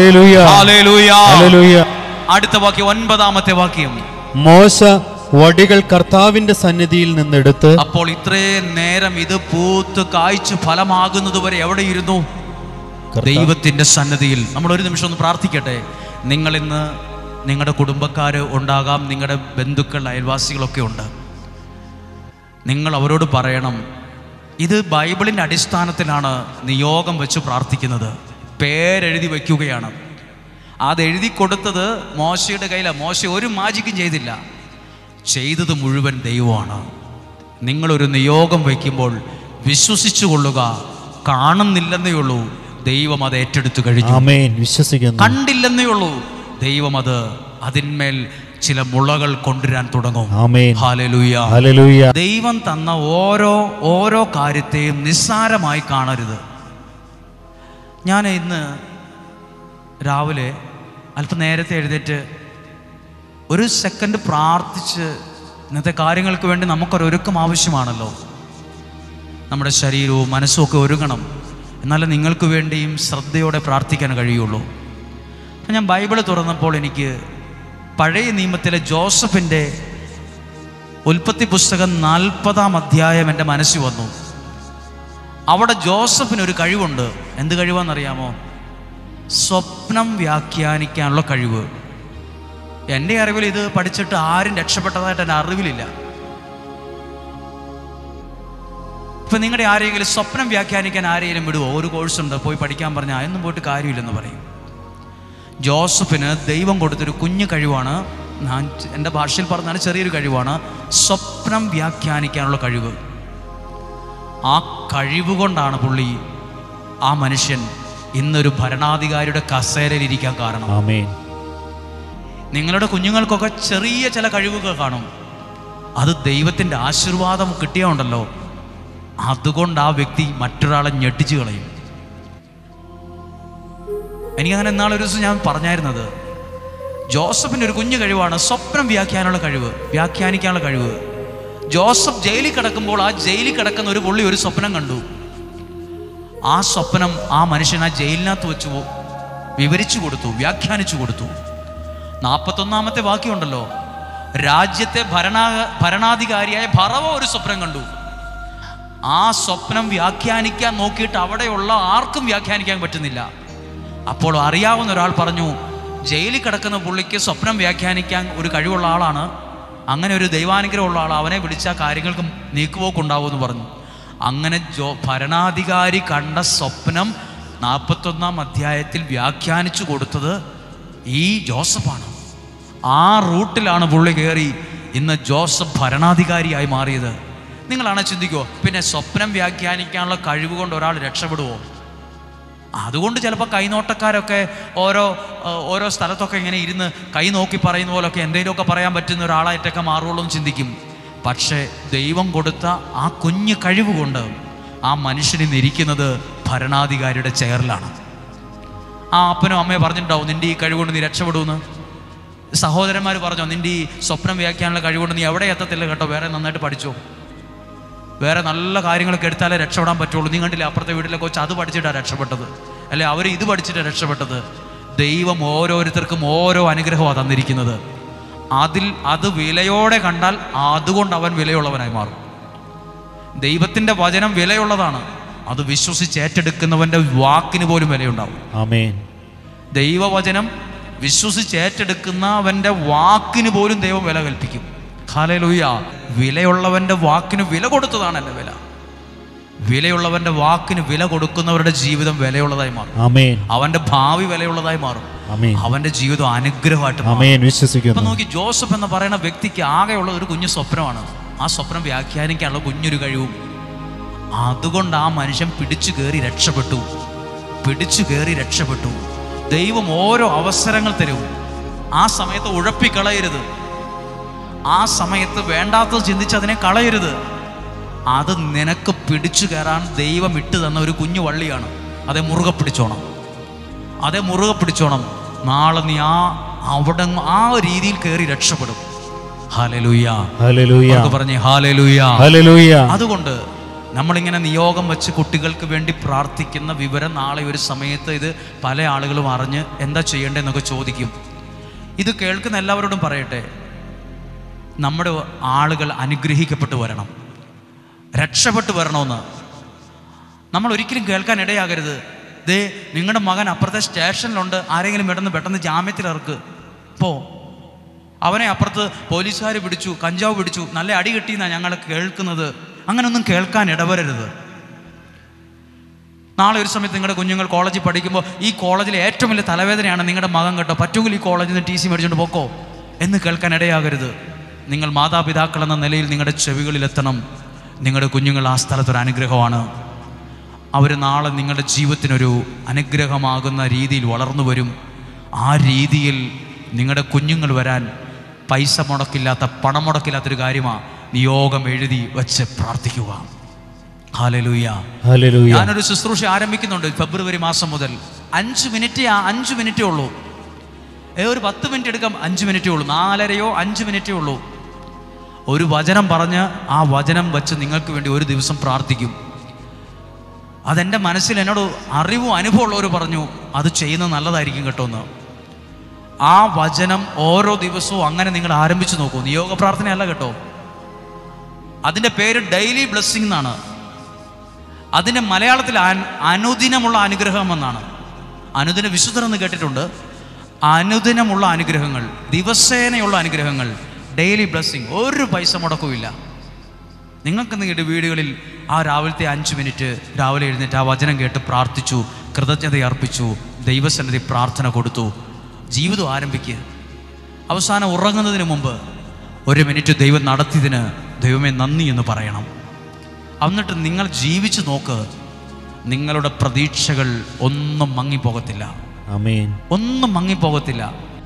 ഹല്ലേലൂയ. അടുത്ത വാക്യം, ഒൻപതാമത്തെ വാക്യം. മോശ വടികൾ കർത്താവിന്റെ സന്നിധിയിൽ നിന്നെടുത്ത്. അപ്പോൾ ഇത്രയും നേരം ഇത് പൂത്ത് കായ്ച്ചു ഫലമാകുന്നത് വരെ എവിടെയിരുന്നു? ദൈവത്തിന്റെ സന്നിധിയിൽ. നമ്മൾ ഒരു നിമിഷം ഒന്ന് പ്രാർത്ഥിക്കട്ടെ. നിങ്ങൾ ഇന്ന്, നിങ്ങളുടെ കുടുംബക്കാർ ഉണ്ടാകാം, നിങ്ങളുടെ ബന്ധുക്കൾ, അയൽവാസികളൊക്കെ ഉണ്ട്. നിങ്ങൾ അവരോട് പറയണം, ഇത് ബൈബിളിൻ്റെ അടിസ്ഥാനത്തിലാണ് നിയോഗം വെച്ച് പ്രാർത്ഥിക്കുന്നത്. പേരെഴുതി വയ്ക്കുകയാണ്. അതെഴുതി കൊടുത്തത് മോശയുടെ കയ്യിലാണ്. മോശ ഒരു മാജിക്കും ചെയ്തില്ല, ചെയ്തത് മുഴുവൻ ദൈവമാണ്. നിങ്ങളൊരു നിയോഗം വയ്ക്കുമ്പോൾ വിശ്വസിച്ചു കൊള്ളുക. കാണുന്നില്ലെന്നേ ഉള്ളൂ, ദൈവം അത് ഏറ്റെടുത്തു കഴിഞ്ഞു. ആമേൻ. വിശ്വസിക്കുന്നു. കണ്ടില്ലെന്നേ ഉള്ളൂ, ദൈവം അത് അതിന്മേൽ ചില മുളകൾ കൊണ്ടുവരാൻ തുടങ്ങും. ആമേൻ. ഹല്ലേലൂയ. ഹല്ലേലൂയ. ദൈവം തന്ന ഓരോ ഓരോ കാര്യത്തെയും നിസ്സാരമായി കാണരുത്. ഞാൻ ഇന്ന് രാവിലെ അല്പം നേരത്തെ എഴുന്നേറ്റ് ഒരു സെക്കൻഡ് പ്രാർത്ഥിച്ച്, ഇന്നത്തെ കാര്യങ്ങൾക്ക് വേണ്ടി നമുക്കൊരൊരുക്കം ആവശ്യമാണല്ലോ. നമ്മുടെ ശരീരവും മനസ്സും ഒക്കെ ഒരുങ്ങണം. എന്നാലും നിങ്ങൾക്ക് വേണ്ടിയും ശ്രദ്ധയോടെ പ്രാർത്ഥിക്കാൻ കഴിയുള്ളൂ. ഞാൻ ബൈബിൾ തുറന്നപ്പോൾ എനിക്ക് പഴയ നിയമത്തിലെ ജോസഫിൻ്റെ ഉൽപ്പത്തി പുസ്തകം നാൽപ്പതാം അധ്യായം എൻ്റെ മനസ്സിൽ വന്നു. അവിടെ ജോസഫിനൊരു കഴിവുണ്ട്. എന്ത് കഴിവാണെന്നറിയാമോ? സ്വപ്നം വ്യാഖ്യാനിക്കാനുള്ള കഴിവ്. എൻ്റെ അറിവിൽ ഇത് പഠിച്ചിട്ട് ആരും രക്ഷപ്പെട്ടതായിട്ട് എൻ്റെ അറിവിലില്ല. ഇപ്പം നിങ്ങളുടെ ആരെങ്കിലും സ്വപ്നം വ്യാഖ്യാനിക്കാൻ ആരെങ്കിലും വിടുവോ? ഒരു കോഴ്സുണ്ട്, പോയി പഠിക്കാൻ പറഞ്ഞാൽ അതൊന്നും പോയിട്ട് കാര്യമില്ലെന്ന് പറയും. ജോസഫിന് ദൈവം കൊടുത്തൊരു കുഞ്ഞു കഴിവാണ്. ഞാൻ എൻ്റെ ഭാഷയിൽ പറഞ്ഞാൽ ചെറിയൊരു കഴിവാണ്, സ്വപ്നം വ്യാഖ്യാനിക്കാനുള്ള കഴിവ്. ആ കഴിവ് കൊണ്ടാണ് പുള്ളി, ആ മനുഷ്യൻ ഇന്നൊരു ഭരണാധികാരിയുടെ കസേരയിൽ ഇരിക്കാൻ കാരണം. ആമേൻ. നിങ്ങളുടെ കുഞ്ഞുങ്ങൾക്കൊക്കെ ചെറിയ ചില കഴിവുകൾ കാണും. അത് ദൈവത്തിൻ്റെ ആശീർവാദം കിട്ടിയുണ്ടല്ലോ, അതുകൊണ്ട് ആ വ്യക്തി മറ്റൊരാളെ ഞെട്ടിച്ചു കളയും. എനിക്കങ്ങനെ എന്നാളൊരു ദിവസം ഞാൻ പറഞ്ഞായിരുന്നത്, ജോസഫിൻ്റെ ഒരു കുഞ്ഞു കഴിവാണ് സ്വപ്നം വ്യാഖ്യാനുള്ള കഴിവ്, വ്യാഖ്യാനിക്കാനുള്ള കഴിവ്. ജോസഫ് ജയിലിൽ കിടക്കുമ്പോൾ ആ ജയിലിൽ കിടക്കുന്ന ഒരു പുള്ളി ഒരു സ്വപ്നം കണ്ടു. ആ സ്വപ്നം ആ മനുഷ്യൻ ആ ജയിലിനകത്ത് വെച്ച് വിവരിച്ചു കൊടുത്തു, വ്യാഖ്യാനിച്ചു കൊടുത്തു. നാൽപ്പത്തൊന്നാമത്തെ വാക്യമുണ്ടല്ലോ, രാജ്യത്തെ ഭരണാ ഭരണാധികാരിയായ ഫറവോ ഒരു സ്വപ്നം കണ്ടു. ആ സ്വപ്നം വ്യാഖ്യാനിക്കാൻ നോക്കിയിട്ട് അവിടെയുള്ള ആർക്കും വ്യാഖ്യാനിക്കാൻ പറ്റുന്നില്ല. അപ്പോൾ അറിയാവുന്ന ഒരാൾ പറഞ്ഞു, ജയിലിൽ കിടക്കുന്ന പുള്ളിക്ക് സ്വപ്നം വ്യാഖ്യാനിക്കാൻ ഒരു കഴിവുള്ള ആളാണ്, അങ്ങനെ ഒരു ദൈവാനുഗ്രഹമുള്ള ആൾ, അവനെ വിളിച്ചാൽ കാര്യങ്ങൾക്ക് നീക്കുപോക്കുണ്ടാവുമെന്ന് പറഞ്ഞു. അങ്ങനെ ജോ ഭരണാധികാരി കണ്ട സ്വപ്നം നാൽപ്പത്തൊന്നാം അധ്യായത്തിൽ വ്യാഖ്യാനിച്ചു കൊടുത്തത് ഈ ജോസഫാണ്. ആ റൂട്ടിലാണ് പുള്ളി കയറി ഇന്ന് ജോസഫ് ഭരണാധികാരിയായി മാറിയത്. നിങ്ങളാണ് ചിന്തിക്കുമോ, പിന്നെ സ്വപ്നം വ്യാഖ്യാനിക്കാനുള്ള കഴിവ് കൊണ്ട് ഒരാൾ രക്ഷപ്പെടുമോ? അതുകൊണ്ട് ചിലപ്പോൾ കൈനോട്ടക്കാരൊക്കെ ഓരോ ഓരോ സ്ഥലത്തൊക്കെ ഇങ്ങനെ ഇരുന്ന് കൈ നോക്കി പറയുന്ന പോലൊക്കെ എന്തെങ്കിലുമൊക്കെ പറയാൻ പറ്റുന്ന ഒരാളായിട്ടൊക്കെ മാറുള്ളൂ എന്ന് ചിന്തിക്കും. പക്ഷേ ദൈവം കൊടുത്ത ആ കുഞ്ഞു കഴിവ് കൊണ്ട് ആ മനുഷ്യന് ഇരിക്കുന്നത് ഭരണാധികാരിയുടെ ചെയറിലാണ്. ആ അപ്പനും അമ്മയെ പറഞ്ഞിട്ടുണ്ടാവും, നിൻ്റെ ഈ കഴിവുകൊണ്ട് നീ രക്ഷപ്പെടുമെന്ന്. സഹോദരന്മാർ പറഞ്ഞോ, നിൻ്റെ ഈ സ്വപ്നം വ്യാഖ്യാനുള്ള കഴിവുകൊണ്ട് നീ എവിടെ എത്തത്തില്ല കേട്ടോ, വേറെ നന്നായിട്ട് പഠിച്ചോ, വേറെ നല്ല കാര്യങ്ങളൊക്കെ എടുത്താലേ രക്ഷപ്പെടാൻ പറ്റുള്ളൂ. നീ കണ്ടില്ല അപ്പുറത്തെ വീട്ടിലെ കൊച്ച് അത് പഠിച്ചിട്ടാണ് രക്ഷപ്പെട്ടത്, അല്ലെ അവർ ഇത് പഠിച്ചിട്ടാണ് രക്ഷപ്പെട്ടത്. ദൈവം ഓരോരുത്തർക്കും ഓരോ അനുഗ്രഹമാണ് തന്നിരിക്കുന്നത്. അതിൽ അത് വിലയോടെ കണ്ടാൽ അതുകൊണ്ട് അവൻ വിലയുള്ളവനായി മാറും. ദൈവത്തിൻ്റെ വചനം വിലയുള്ളതാണ്. അത് വിശ്വസിച്ച് ഏറ്റെടുക്കുന്നവൻ്റെ വാക്കിന് പോലും വിലയുണ്ടാവും. ആമേൻ. ദൈവവചനം വിശ്വസിച്ച് ഏറ്റെടുക്കുന്നവൻ്റെ വാക്കിന് പോലും ദൈവം വില കൽപ്പിക്കും. ഹല്ലേലൂയ. വിലയുള്ളവൻ്റെ വാക്കിന് വില കൊടുത്തതാണ് എൻ്റെ വില. വിലയുള്ളവൻ്റെ വാക്കിന് വില കൊടുക്കുന്നവരുടെ ജീവിതം വിലയുള്ളതായി മാറും. ആമേൻ. അവൻ്റെ ഭാവി വിലയുള്ളതായി മാറും. ആമേൻ. അവൻ്റെ ജീവിതം അനുഗ്രഹമായിട്ട് മാറും. ആമേൻ. വിശ്വസിക്കുന്നു. ഇപ്പം നോക്കി, ജോസഫ് എന്ന് പറയുന്ന വ്യക്തിക്ക് ആകെയുള്ള ഒരു കുഞ്ഞു സ്വപ്നമാണ്. ആ സ്വപ്നം വ്യാഖ്യാനിക്കാനുള്ള കുഞ്ഞൊരു കഴിവും. അതുകൊണ്ട് ആ മനുഷ്യൻ പിടിച്ചു കയറി രക്ഷപ്പെട്ടു. പിടിച്ചു കയറി രക്ഷപ്പെട്ടു. ദൈവം ഓരോ അവസരങ്ങൾ തരും. ആ സമയത്ത് ഉഴപ്പിക്കളയരുത്. ആ സമയത്ത് വേണ്ടാത്തത് ചിന്തിച്ച് അതിനെ കളയരുത്. അത് നിനക്ക് പിടിച്ചു കയറാൻ ദൈവം ഇട്ട് തന്ന ഒരു കുഞ്ഞു വള്ളിയാണ്. അതേ മുറുകെ പിടിച്ചോണം. അതേ മുറുകെ പിടിച്ചോണം. നാളെ നീ ആ അവിടെ ആ രീതിയിൽ കയറി രക്ഷപ്പെടും. ഹല്ലേലൂയ. ഹല്ലേലൂയ. പറഞ്ഞേ ഹല്ലേലൂയ. ഹല്ലേലൂയ. അതുകൊണ്ട് നമ്മളിങ്ങനെ നിയോഗം വെച്ച് കുട്ടികൾക്ക് വേണ്ടി പ്രാർത്ഥിക്കുന്ന വിവരം നാളെ ഒരു സമയത്ത് ഇത് പല ആളുകളും അറിഞ്ഞ് എന്താ ചെയ്യേണ്ടതെന്നൊക്കെ ചോദിക്കും. ഇത് കേൾക്കുന്ന എല്ലാവരോടും പറയട്ടെ, നമ്മുടെ ആളുകൾ അനുഗ്രഹിക്കപ്പെട്ടു വരണം, രക്ഷപ്പെട്ടു വരണമെന്ന് നമ്മൾ ഒരിക്കലും കേൾക്കാൻ ഇടയാകരുത്. ദേ നിങ്ങളുടെ മകൻ അപ്പുറത്തെ സ്റ്റേഷനിലുണ്ട്, ആരെങ്കിലും പെട്ടെന്ന് പെട്ടെന്ന് ജാമ്യത്തിലിറക്ക് പോ, അവനെ അപ്പുറത്ത് പോലീസുകാർ പിടിച്ചു, കഞ്ചാവ് പിടിച്ചു, നല്ല അടി കിട്ടിയെന്നാണ് ഞങ്ങൾ കേൾക്കുന്നത്. അങ്ങനൊന്നും കേൾക്കാൻ ഇടവരരുത്. നാളെ ഒരു സമയത്ത് നിങ്ങളുടെ കുഞ്ഞുങ്ങൾ കോളേജിൽ പഠിക്കുമ്പോൾ ഈ കോളേജിലെ ഏറ്റവും വലിയ തലവേദനയാണ് നിങ്ങളുടെ മകൻ കേട്ടോ, പറ്റുമെങ്കിൽ ഈ കോളേജിൽ നിന്ന് ടി സി മേടിച്ചുകൊണ്ട് പോക്കോ എന്ന് കേൾക്കാൻ ഇടയാകരുത്. നിങ്ങൾ മാതാപിതാക്കൾ എന്ന നിലയിൽ നിങ്ങളുടെ ചെവികളിലെത്തണം. നിങ്ങളുടെ കുഞ്ഞുങ്ങൾ ആ സ്ഥലത്തൊരു അനുഗ്രഹമാണ്. അവർ നാളെ നിങ്ങളുടെ ജീവിതത്തിനൊരു അനുഗ്രഹമാകുന്ന രീതിയിൽ വളർന്നു വരും. ആ രീതിയിൽ നിങ്ങളുടെ കുഞ്ഞുങ്ങൾ വരാൻ പൈസ മുടക്കില്ലാത്ത, പണം മുടക്കില്ലാത്തൊരു കാര്യമാണ് നിയോഗം എഴുതി വെച്ച് പ്രാർത്ഥിക്കുക. ഹല്ലേലൂയ. ഹല്ലേലൂയ. ഞാനൊരു ശുശ്രൂഷ ആരംഭിക്കുന്നുണ്ട് ഫെബ്രുവരി മാസം മുതൽ. അഞ്ച് മിനിറ്റ് അഞ്ച് മിനിറ്റേ ഉള്ളൂ. ഏ ഒരു പത്ത് മിനിറ്റ് എടുക്കാം, അഞ്ച് മിനിറ്റേ ഉള്ളൂ. നാലരയോ അഞ്ച് മിനിറ്റേ ഉള്ളൂ. ഒരു വചനം പറഞ്ഞ് ആ വചനം വെച്ച് നിങ്ങൾക്ക് വേണ്ടി ഒരു ദിവസം പ്രാർത്ഥിക്കും. അതെൻ്റെ മനസ്സിൽ എന്നോട് അറിവും അനുഭവമുള്ളവർ പറഞ്ഞു അത് ചെയ്യുന്നത് നല്ലതായിരിക്കും കേട്ടോ എന്ന്. ആ വചനം ഓരോ ദിവസവും അങ്ങനെ നിങ്ങൾ ആരംഭിച്ചു നോക്കൂ. നിയോഗ പ്രാർത്ഥനയല്ല കേട്ടോ, അതിൻ്റെ പേര് ഡെയിലി ബ്ലെസ്സിങ് എന്നാണ്. അതിൻ്റെ മലയാളത്തിൽ അനുദിനമുള്ള അനുഗ്രഹം എന്നാണ്. അനുദിന വിശുദ്ധർ എന്ന് കേട്ടിട്ടുണ്ട്. അനുദിനമുള്ള അനുഗ്രഹങ്ങൾ, ദിവസേനയുള്ള അനുഗ്രഹങ്ങൾ, ഡെയിലി ബ്ലെസ്സിങ്. ഒരു പൈസ മുടക്കുമില്ല. നിങ്ങൾക്ക് നിങ്ങളുടെ വീടുകളിൽ ആ രാവിലത്തെ അഞ്ച് മിനിറ്റ് രാവിലെ എഴുന്നേറ്റ് ആ വചനം കേട്ട് പ്രാർത്ഥിച്ചു, കൃതജ്ഞത അർപ്പിച്ചു, ദൈവസന്നിധി പ്രാർത്ഥന കൊടുത്തു, ജീവിതം ആരംഭിക്കുക. അവസാനം ഉറങ്ങുന്നതിന് മുമ്പ് ഒരു മിനിറ്റ് ദൈവം നടത്തിയതിന് ദൈവമേ നന്ദി എന്ന് പറയണം. എന്നിട്ട് നിങ്ങൾ ജീവിച്ചു നോക്ക്, നിങ്ങളുടെ പ്രതീക്ഷകൾ ഒന്നും മങ്ങിപ്പോകത്തില്ല. ആമേൻ. ഒന്നും മങ്ങിപ്പോകത്തില്ല.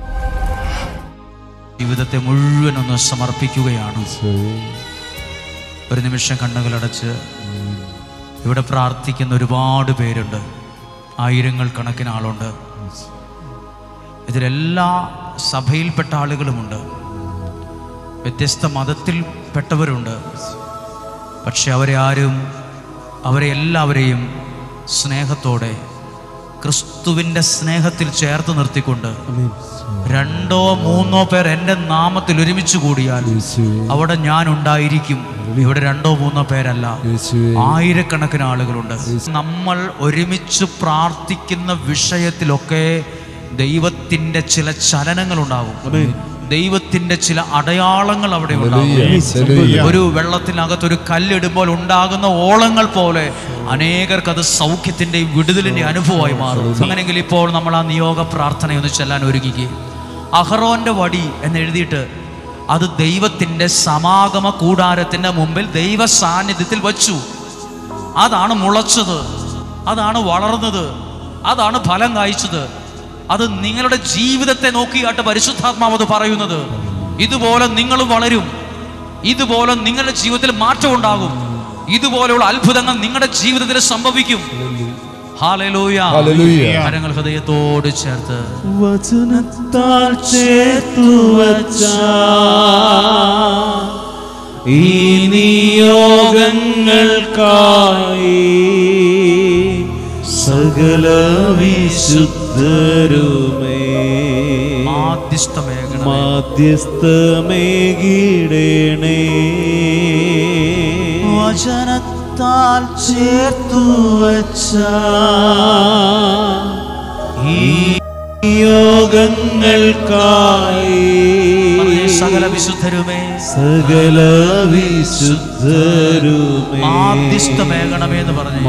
ജീവിതത്തെ മുഴുവൻ ഒന്ന് സമർപ്പിക്കുകയാണ്. ഒരു നിമിഷം കണ്ണുകളടച്ച് ഇവിടെ പ്രാർത്ഥിക്കുന്ന ഒരുപാട് പേരുണ്ട്, ആയിരങ്ങൾ കണക്കിന് ആളുണ്ട്. ഇതിലെല്ലാ സഭയിൽപ്പെട്ട ആളുകളുമുണ്ട്, വ്യത്യസ്ത മതത്തിൽപ്പെട്ടവരുണ്ട്. പക്ഷെ അവരെ ആരും അവരെ എല്ലാവരെയും സ്നേഹത്തോടെ ക്രിസ്തുവിൻ്റെ സ്നേഹത്തിൽ ചേർത്ത് നിർത്തിക്കൊണ്ട് രണ്ടോ മൂന്നോ പേർ എൻ്റെ നാമത്തിൽ ഒരുമിച്ച് കൂടിയാൽ അവിടെ ഞാൻ ഉണ്ടായിരിക്കും. ഇവിടെ രണ്ടോ മൂന്നോ പേരല്ല, ആയിരക്കണക്കിന് ആളുകളുണ്ട്. നമ്മൾ ഒരുമിച്ച് പ്രാർത്ഥിക്കുന്ന വിഷയത്തിലൊക്കെ ദൈവത്തിൻ്റെ ചില ചലനങ്ങളുണ്ടാകും, ദൈവത്തിൻ്റെ ചില അടയാളങ്ങൾ അവിടെ ഉണ്ടാകും. ഒരു വെള്ളത്തിനകത്ത് ഒരു കല്ലിടുമ്പോൾ ഉണ്ടാകുന്ന ഓളങ്ങൾ പോലെ അനേകർക്ക് അത് സൗഖ്യത്തിൻ്റെയും വിടുതലിൻ്റെ അനുഭവമായി മാറും. അങ്ങനെയെങ്കിൽ ഇപ്പോൾ നമ്മൾ ആ നിയോഗ പ്രാർത്ഥനയൊന്ന് ചെല്ലാൻ ഒരുങ്ങിക്കുക. അഹറോന്റെ വടി എന്നെഴുതിയിട്ട് അത് ദൈവത്തിൻ്റെ സമാഗമ കൂടാരത്തിൻ്റെ മുമ്പിൽ ദൈവ സാന്നിധ്യത്തിൽ വച്ചു. അതാണ് മുളച്ചത്, അതാണ് വളർന്നത്. അതാണ് ഫലം കായ്ച്ചത്. അത് നിങ്ങളുടെ ജീവിതത്തെ നോക്കിയാട്ട് പരിശുദ്ധാത്മാവ് അത് പറയുന്നത്. ഇതുപോലെ നിങ്ങളും വളരും, ഇതുപോലെ നിങ്ങളുടെ ജീവിതത്തിൽ മാറ്റം ഉണ്ടാകും, ഇതുപോലെയുള്ള അത്ഭുതങ്ങൾ നിങ്ങളുടെ ജീവിതത്തിൽ സംഭവിക്കും. ഹല്ലേലൂയ. കരങ്ങൾ ഹൃദയത്തോട് ചേർത്ത് വചനത്താൽ ചേർത്തു വച്ച ഈ നിയോഗങ്ങൾക്കായി സകല വിശുദ്ധരുമേ മാധ്യസ്ഥമേകണമേ മാധ്യസ്ഥമേകിടണേ. വചനത്താൽ ചേർത്തു വച്ച ഈ യോഗങ്ങൾക്കായി സകല വിശുദ്ധരുമേ സകല വിശുദ്ധരുമേ മാധ്യസ്ഥമേകണമേ എന്ന് പറഞ്ഞു.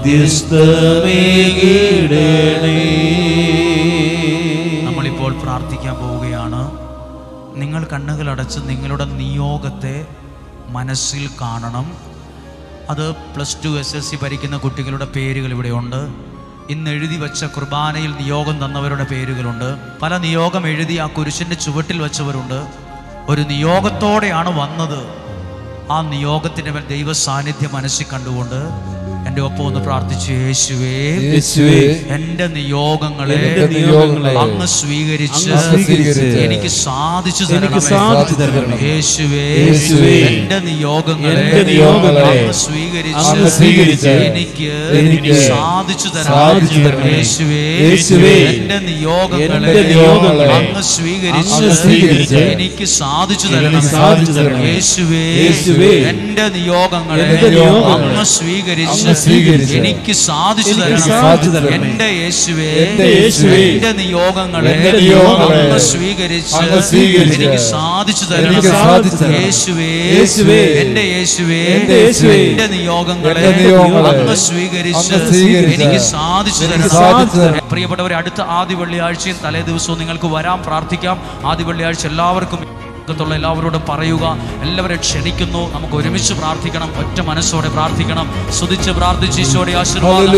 മാധ്യസ്ഥമേകിടണേ. നമ്മളിപ്പോൾ പ്രാർത്ഥിക്കാൻ പോവുകയാണ്. നിങ്ങൾ കണ്ണുകൾ അടച്ച് നിങ്ങളുടെ നിയോഗത്തെ മനസ്സിൽ കാണണം. അത് plus two S S C പഠിക്കുന്ന കുട്ടികളുടെ പേരുകൾ ഇവിടെയുണ്ട്. ഇന്ന് എഴുതി വെച്ച കുർബാനയിൽ നിയോഗം തന്നവരുടെ പേരുകളുണ്ട്. പല നിയോഗം എഴുതി ആ കുരിശിൻ്റെ ചുവട്ടിൽ വെച്ചവരുണ്ട്. ഒരു നിയോഗത്തോടെയാണ് വന്നത്. ആ നിയോഗത്തിൻ്റെ മേൽ ദൈവ സാന്നിധ്യം മനസ്സിൽ കണ്ടുകൊണ്ട് എൻ്റെ ഒപ്പം ഒന്ന് പ്രാർത്ഥിച്ചു. യേശുവേ, എൻ്റെ നിയോഗങ്ങളെ അങ്ങ് സ്വീകരിച്ച് എനിക്ക് സാധിച്ചു തരണം. യേശുവേ, എൻ്റെ നിയോഗങ്ങളെ അങ്ങ് സ്വീകരിച്ച് എനിക്ക് സാധിച്ചു തരണം. യേശുവേ, എൻ്റെ നിയോഗങ്ങളെ അങ്ങ് സ്വീകരിച്ച് എനിക്ക് സാധിച്ചു തരണം. യേശുവേ, എൻ്റെ നിയോഗങ്ങളെ അങ്ങ് സ്വീകരിച്ച് എനിക്ക് സാധിച്ചു തരണം. എന്റെ യേശുവേ, എന്റെ നിയോഗങ്ങളെ അങ്ങ് സ്വീകരിച്ച് എനിക്ക് സാധിച്ചു തരണം. യേശുവേ, എന്റെ യേശുവേ, എന്റെ നിയോഗങ്ങളെ അങ്ങ് സ്വീകരിച്ച് എനിക്ക് സാധിച്ചു തരണം. പ്രിയപ്പെട്ടവരെ, അടുത്ത ആദ്യ വെള്ളിയാഴ്ചയും തലേ ദിവസവും നിങ്ങൾക്ക് വരാൻ പ്രാർത്ഥിക്കാം. ആദ്യ വെള്ളിയാഴ്ച എല്ലാവർക്കും എല്ലാവരോടും പറയുക. എല്ലാവരും ക്ഷണിക്കുന്നു. നമുക്ക് ഒരുമിച്ച് പ്രാർത്ഥിക്കണം, ഒറ്റ മനസ്സോടെ പ്രാർത്ഥിക്കണം. സ്തുതിച്ച് പ്രാർത്ഥിച്ച് ഈശോയുടെ ആശീർവാദം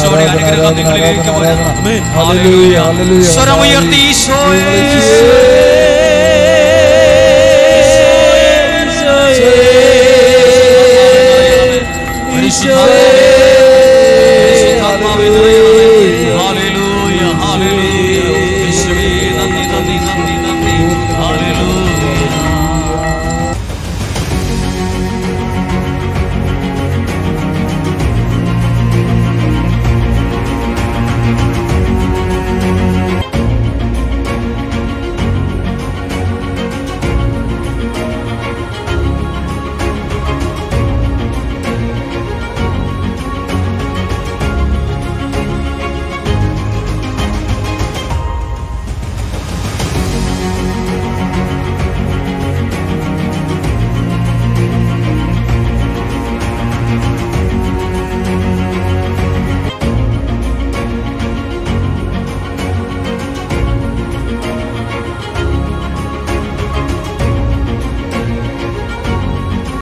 സ്വരമുയർത്തി ഈശോയെ